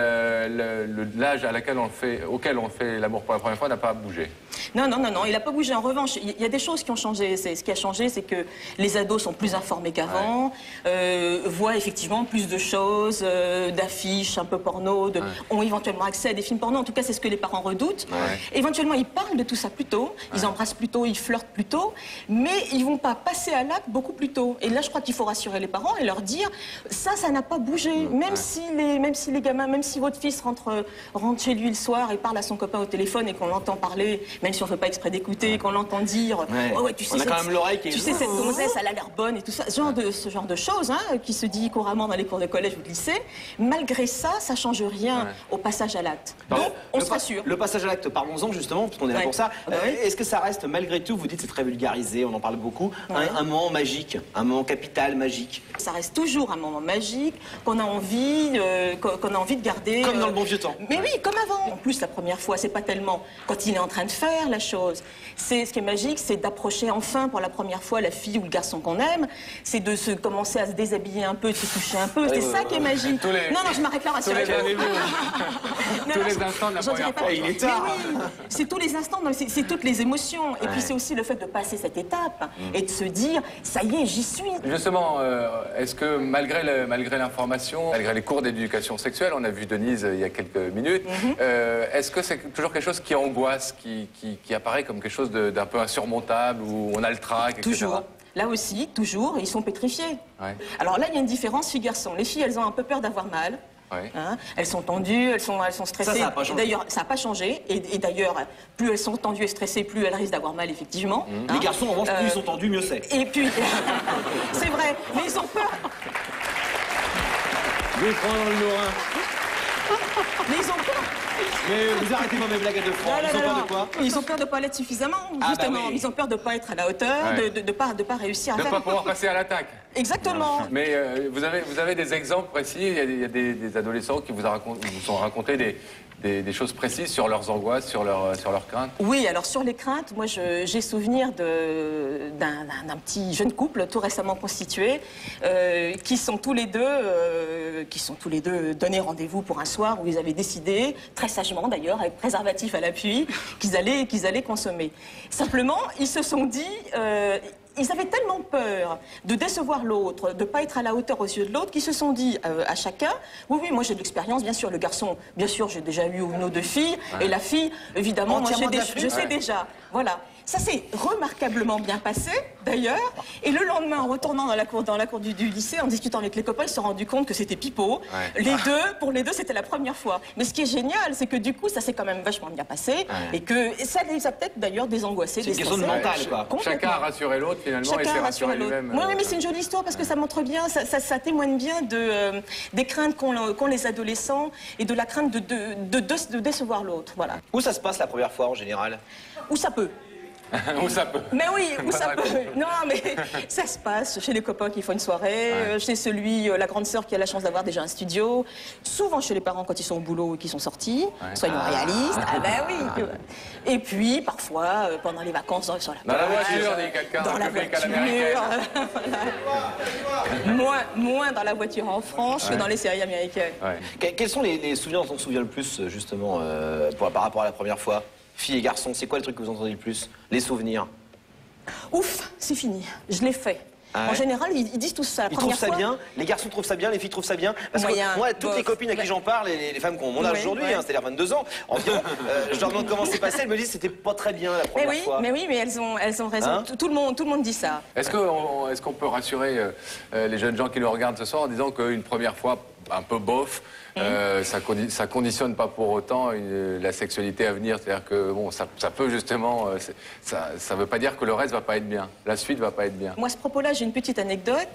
euh, l'âge à laquelle on fait, auquel on fait l'amour pour la première fois n'a pas bougé. Non, non, non, non, il n'a pas bougé. En revanche, il y a des choses qui ont changé. Ce qui a changé, c'est que les ados sont plus informés qu'avant, ouais. euh, voient effectivement plus de choses, euh, d'affiches un peu porno, de, ouais. ont éventuellement accès à des films porno. En tout cas, c'est ce que les parents redoutent. Ouais. Éventuellement, ils parlent de tout ça plus tôt, ils ouais. embrassent plus tôt, ils flirtent plus tôt, mais ils ne vont pas passer à l'acte beaucoup plus tôt. Et là, je crois qu'il faut rassurer les parents et leur dire, ça, ça n'a pas bougé. Même, ouais. si les, même si les gamins, même si votre fils rentre, rentre chez lui le soir et parle à son copain au téléphone et qu'on l'entend parler, même si on ne fait pas exprès d'écouter, ouais. qu'on l'entend dire ouais. oh, ouais, tu sais, on a cette, quand même l'oreille qui est... tu sais cette gonzesse, elle a l'air bonne et tout ça, ce genre de, ce genre de choses hein, qui se dit couramment dans les cours de collège ou de lycée. Malgré ça, ça ne change rien ouais. au passage à l'acte. Donc, on se rassure. Le passage à l'acte, parlons-en justement, parce qu'on est là ouais. pour ça. Ah bah oui. euh, Est-ce que ça reste, malgré tout, vous dites c'est très vulgarisé, on en parle beaucoup, ouais. un, un moment magique, un moment capital magique? Ça reste toujours un moment magique qu'on a envie, euh, qu'on a envie de garder. Comme euh, dans le bon vieux temps. Mais oui, comme avant. En plus, la première fois, c'est pas tellement quand il est en train de faire la chose. C'est ce qui est magique, c'est d'approcher enfin pour la première fois la fille ou le garçon qu'on aime. C'est de se commencer à se déshabiller un peu, de se toucher un peu. C'est ça qui est magique. Les... Non, non, je m'arrête là, rassurez-vous. Tous les, tous les instants de la première fois. Il est tard. Oui, c'est tous les instants, c'est toutes les émotions. Ouais. Et puis c'est aussi le fait de passer cette étape mmh. et de se dire, ça y est, j'y suis. Justement, euh, est-ce que malgré le, malgré l'information, malgré les cours d'éducation sexuelle, on a vu Denise euh, il y a quelques minutes, mmh. euh, est-ce que c'est toujours quelque chose qui angoisse, qui, qui, qui apparaît comme quelque chose d'un peu insurmontable, où on a le trac, et cetera. Toujours. Là aussi, toujours, ils sont pétrifiés. Ouais. Alors là, il y a une différence filles-garçons. Les filles, elles ont un peu peur d'avoir mal. Ouais. Hein, elles sont tendues, elles sont, elles sont stressées. D'ailleurs, ça n'a pas changé. Et, et d'ailleurs, plus elles sont tendues et stressées, plus elles risquent d'avoir mal, effectivement. Mmh. Hein. Les garçons, en revanche, plus euh, ils sont tendus, mieux c'est. Et puis, c'est vrai, mais ils ont peur. Je prends dans le Lorrain. Mais ils ont peur. Mais vous arrêtez pas mes blagues à deux francs. Ils ont peur de quoi? Ils ont peur de ne pas l'être suffisamment, justement. Ah bah oui. Ils ont peur de ne pas être à la hauteur, ouais. de ne pas, de pas réussir à de faire... De ne pas pouvoir passer à l'attaque. Exactement. Mais euh, vous, avez, vous avez des exemples précis? Il y a, il y a des, des adolescents qui vous, a raconté, vous ont raconté des... Des, des choses précises sur leurs angoisses, sur, leur, sur leurs craintes? Oui, alors sur les craintes, moi j'ai souvenir d'un petit jeune couple tout récemment constitué euh, qui sont tous les deux euh, qui sont tous les deux donnés rendez-vous pour un soir où ils avaient décidé, très sagement d'ailleurs, avec préservatif à l'appui, qu'ils allaient, qu'ils allaient consommer. Simplement, ils se sont dit... Euh, ils avaient tellement peur de décevoir l'autre, de ne pas être à la hauteur aux yeux de l'autre, qu'ils se sont dit euh, à chacun, oui, oui, moi j'ai de l'expérience, bien sûr, le garçon, bien sûr, j'ai déjà eu une ou deux filles, ouais. et la fille, évidemment, moi, j'ai des, je sais ouais. déjà. Voilà. Ça s'est remarquablement bien passé, d'ailleurs. Et le lendemain, en retournant dans la cour, dans la cour du, du lycée, en discutant avec les copains, ils se sont rendus compte que c'était pipeau. Ouais. Les deux, pour les deux, c'était la première fois. Mais ce qui est génial, c'est que du coup, ça s'est quand même vachement bien passé. Ouais. Et que et ça les a peut-être d'ailleurs désangoissé. C'est une question de mental, quoi. Chacun a rassuré l'autre, finalement, Chacun et s'est rassuré lui-même. Oui, mais c'est une jolie histoire parce que ça montre bien, ça, ça, ça témoigne bien de, euh, des craintes qu'ont qu'ont les adolescents et de la crainte de, de, de, de, de décevoir l'autre. Voilà. Où ça se passe la première fois, en général? Où ça peut. Où ça peut. Mais oui, où ça peut. Non, mais ça se passe chez les copains qui font une soirée, ouais. chez celui, la grande sœur qui a la chance d'avoir déjà un studio, souvent chez les parents quand ils sont au boulot et qu'ils sont sortis, ouais. soyons ah. réalistes. Ah ben oui. Et puis, parfois, pendant les vacances, sur la Dans la voiture, dit quelqu'un. Dans la voiture. moins, moins dans la voiture en France ouais. que dans les séries américaines. Ouais. Quels sont les, les souvenirs dont on se souvient le plus, justement, euh, pour, par rapport à la première fois? Filles et garçons, c'est quoi le truc que vous entendez le plus? Les souvenirs? Ouf, c'est fini. Je l'ai fait. Ah ouais. En général, ils, ils disent tous ça. La ils trouvent ça fois... bien, les garçons trouvent ça bien, les filles trouvent ça bien. Parce Moyen, que moi, toutes bof, les copines à qui ouais. j'en parle, les, les femmes qui ont mon âge ouais, aujourd'hui, ouais. hein, c'est-à-dire vingt-deux ans, environ, euh, je leur demande comment c'est passé, elles me disent que c'était pas très bien la première mais oui, fois. Mais oui, mais elles ont, elles ont raison. Hein tout, le monde, tout le monde dit ça. Est-ce qu'on est qu'on peut rassurer euh, les jeunes gens qui nous regardent ce soir en disant qu'une première fois, un peu bof, Euh, ça, condi ça conditionne pas pour autant une, la sexualité à venir, c'est-à-dire que bon, ça, ça peut justement, euh, ça, ça veut pas dire que le reste va pas être bien, la suite va pas être bien. Moi, à ce propos-là, j'ai une petite anecdote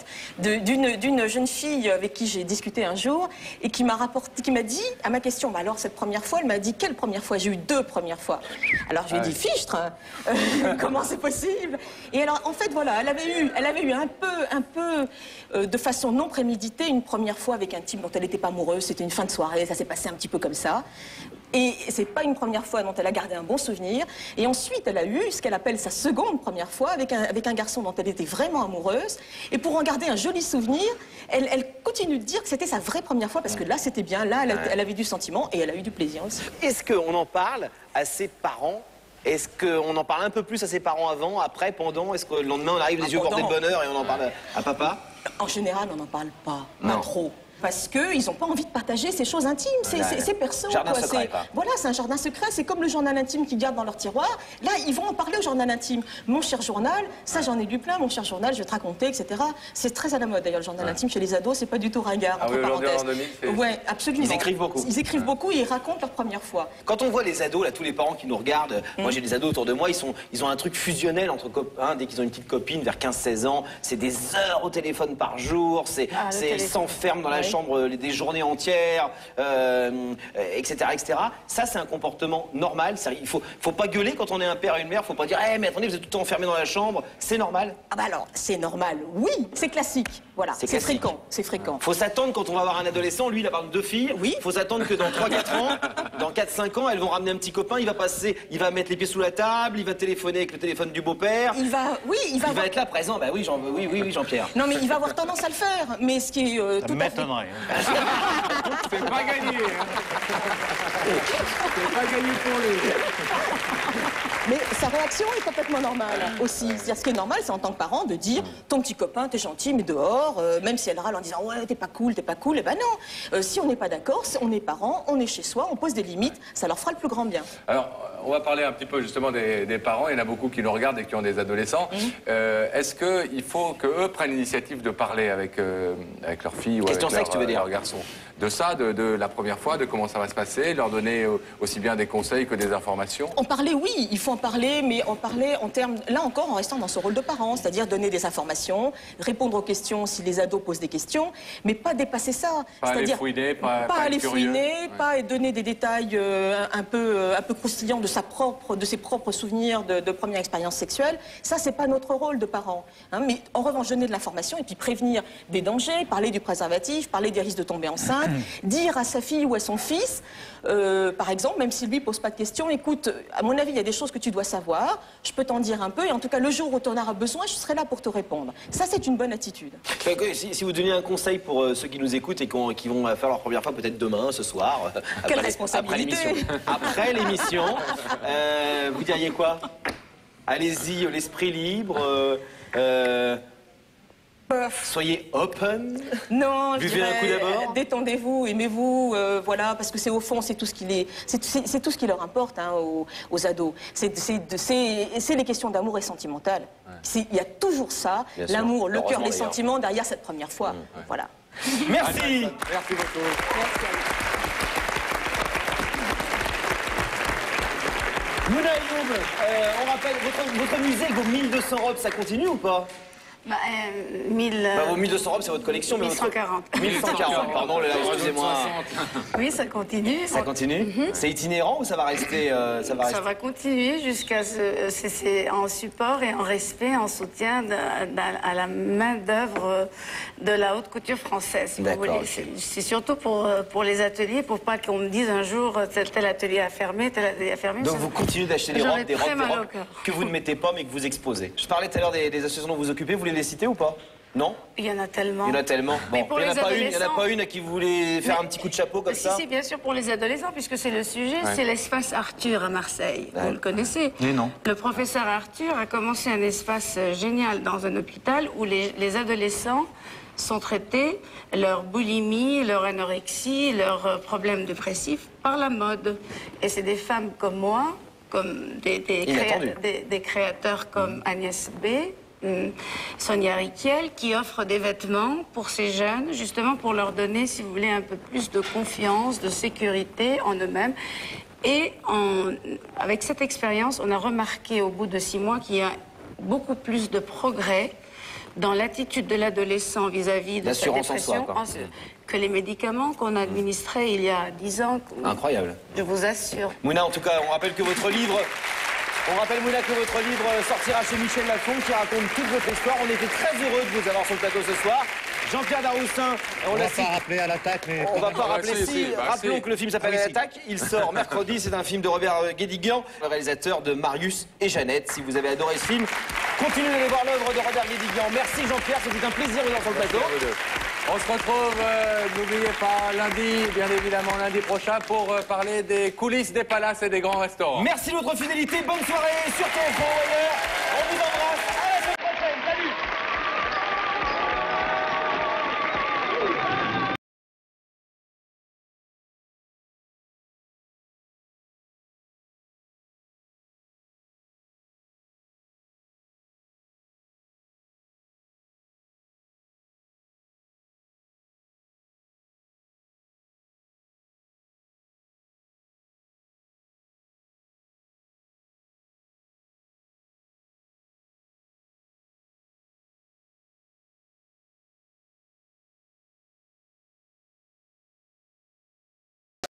d'une jeune fille avec qui j'ai discuté un jour et qui m'a rapporté, qui m'a dit à ma question, bah alors cette première fois, elle m'a dit quelle première fois? J'ai eu deux premières fois. Alors je lui ai ah dit ouais. fichtre, hein. Comment c'est possible? Et alors en fait voilà, elle avait eu, elle avait eu un peu, un peu euh, de façon non préméditée une première fois avec un type dont elle n'était pas amoureuse, c'était une fin de soirée, ça s'est passé un petit peu comme ça. Et c'est pas une première fois dont elle a gardé un bon souvenir. Et ensuite, elle a eu ce qu'elle appelle sa seconde première fois avec un, avec un garçon dont elle était vraiment amoureuse. Et pour en garder un joli souvenir, elle, elle continue de dire que c'était sa vraie première fois parce que là, c'était bien. Là, elle, elle avait du sentiment et elle a eu du plaisir aussi. Est-ce qu'on en parle à ses parents? Est-ce qu'on en parle un peu plus à ses parents avant, après, pendant? Est-ce que le lendemain, on arrive les ah, yeux bordés de bonheur et on en parle à, à papa? En général, on n'en parle pas. Pas trop. Parce qu'ils n'ont pas envie de partager ces choses intimes, c'est perso. Jardin quoi. secret, pas. Voilà, c'est un jardin secret, c'est comme le journal intime qu'ils gardent dans leur tiroir. Là, ils vont en parler au journal intime. Mon cher journal, ça j'en ai lu plein, mon cher journal, je vais te raconter, et cetera. C'est très à la mode d'ailleurs, le journal ouais. intime chez les ados, c'est pas du tout ringard, ah entre oui, parenthèses. Ouais, absolument. Ils écrivent beaucoup. Ils écrivent ouais. beaucoup et ils racontent leur première fois. Quand on voit les ados, là, tous les parents qui nous regardent, mmh. moi j'ai des ados autour de moi, ils, sont, ils ont un truc fusionnel entre copains, dès qu'ils ont une petite copine vers quinze seize ans, c'est des heures au téléphone par jour, c'est ah, ils s'enferment dans la ouais. chambre des journées entière, euh, et cetera, et cetera. Ça, c'est un comportement normal. Il faut, faut pas gueuler quand on est un père et une mère. Il faut pas dire, eh, mais attendez, vous êtes tout le temps enfermés dans la chambre. C'est normal. Ah bah alors, c'est normal. Oui, c'est classique. Voilà, c'est fréquent. C'est fréquent. Faut s'attendre quand on va avoir un adolescent. Lui, il a deux filles. Oui. Faut s'attendre que dans trois quatre ans, dans quatre cinq ans, elles vont ramener un petit copain. Il va passer, il va mettre les pieds sous la table. Il va téléphoner avec le téléphone du beau-père. Il va, oui, il va. Il avoir... va être là présent. Bah oui, Jean, oui, oui, oui, Jean-Pierre. Non, mais il va avoir tendance à le faire. Mais ce qui est euh, tout à fait. C'est pas gagné. Hein. C'est pas gagné pour lui. Mais sa réaction est complètement normale aussi. C'est-à-dire, ce qui est normal, c'est en tant que parent de dire ton petit copain, t'es gentil, mais dehors, euh, même si elle râle en disant ouais, t'es pas cool, t'es pas cool, et ben non. Euh, si on n'est pas d'accord, on est parents, on est chez soi, on pose des limites, ça leur fera le plus grand bien. Alors, on va parler un petit peu justement des, des parents. Il y en a beaucoup qui nous regardent et qui ont des adolescents. Mmh. Euh, Est-ce qu'il faut qu'eux prennent l'initiative de parler avec, euh, avec leur fille ou avec leur, tu veux dire. leur garçon? De ça, de, de la première fois, de comment ça va se passer, leur donner aussi bien des conseils que des informations? En parler, oui, il faut en parler, mais en parler en termes, là encore, en restant dans ce rôle de parent, c'est-à-dire donner des informations, répondre aux questions si les ados posent des questions, mais pas dépasser ça. Pas aller fouiner, pas, pas, pas aller curieux. fouiner, ouais. pas donner des détails euh, un, peu, euh, un peu croustillants de, sa propre, de ses propres souvenirs de, de première expérience sexuelle. Ça, c'est pas notre rôle de parent. Hein, mais en revanche, donner de l'information et puis prévenir des dangers, parler du préservatif, parler des risques de tomber enceinte, dire à sa fille ou à son fils, euh, par exemple, même si lui pose pas de questions, écoute, à mon avis, il y a des choses que tu dois savoir, je peux t'en dire un peu, et en tout cas, le jour où tu en auras besoin, je serai là pour te répondre. Ça, c'est une bonne attitude. Si, si vous donnez un conseil pour euh, ceux qui nous écoutent et qui, ont, qui vont faire leur première fois peut-être demain, ce soir, euh, Quelle après, responsabilité. après l'émission, après l'émission, euh, vous diriez quoi? allez-y, l'esprit libre. Euh, euh, soyez open. Non, je buvez un coup dirais, d'abord. Détendez-vous, aimez-vous, euh, voilà, parce que c'est au fond, c'est tout ce qui les, c'est, c'est, c'est tout ce qui leur importe hein, aux, aux ados. C'est, c'est, c'est, c'est les questions d'amour et sentimental. Ouais. Il y a toujours ça, Bien l'amour, le cœur, les d'ailleurs. sentiments derrière cette première fois. Mmh, ouais. Voilà. Merci. Merci beaucoup. Merci à vous. Mouna Ayoub, euh, on rappelle, votre, votre musée vaut mille deux cents robes, ça continue ou pas? Bah, euh, mille, bah, vos mille deux cents robes, c'est votre collection, mais mille cent quarante. Votre... mille cent quarante, pardon, là, excusez-moi. Oui, ça continue. Ça continue mm-hmm. C'est itinérant ou ça va rester euh, ça, va ça rester... va continuer jusqu'à ce... C'est en support et en respect, en soutien de, de, à la main-d'œuvre de la haute couture française, si vous voulez. C'est surtout pour, pour les ateliers, pour pas qu'on me dise un jour tel, tel atelier a fermé, tel atelier a fermé. Donc ça... vous continuez d'acheter des robes, des robes, des robes que vous ne mettez pas mais que vous exposez. Je parlais tout à l'heure des, des associations dont vous vous occupez, vous les citer ou pas? Non? Il y en a tellement. Il y en a tellement. Bon. Pour il n'y en, en a pas une à qui vous voulez faire mais... un petit coup de chapeau comme si, ça? Si, bien sûr, pour les adolescents, puisque c'est le sujet, ouais. C'est l'espace Arthur à Marseille. Ouais. Vous le connaissez? Mais non. Le professeur Arthur a commencé un espace génial dans un hôpital où les, les adolescents sont traités, leur boulimie, leur anorexie, leurs problèmes dépressifs par la mode. Et c'est des femmes comme moi, comme des, des, créa des, des créateurs comme mmh. Agnès B., Sonia Riquel, qui offre des vêtements pour ces jeunes, justement pour leur donner, si vous voulez, un peu plus de confiance, de sécurité en eux-mêmes. Et en, avec cette expérience, on a remarqué au bout de six mois qu'il y a beaucoup plus de progrès dans l'attitude de l'adolescent vis-à-vis de sa dépression en soi, que les médicaments qu'on administrait il y a dix ans. Incroyable. Je vous assure. Mouna, en tout cas, on rappelle que votre livre... On rappelle, Mouna, que votre livre sortira chez Michel Lafon, qui raconte toute votre histoire. On était très heureux de vous avoir sur le plateau ce soir. Jean-Pierre Daroussin. On ne va pas rappeler à l'attaque, mais... On ne va pas rappeler, si. si. Bah, Rappelons si. que le film s'appelle ah, oui, L'attaque. Il sort mercredi. C'est un film de Robert Guédiguian, le réalisateur de Marius et Jeannette. Si vous avez adoré ce film, continuez d'aller voir l'œuvre de Robert Guédiguian. Merci Jean-Pierre, c'était un plaisir de vous avoir sur le plateau. On se retrouve, euh, n'oubliez pas, lundi, bien évidemment, lundi prochain, pour euh, parler des coulisses des palaces et des grands restaurants. Merci de votre fidélité, bonne soirée sur T F un. On vous embrasse.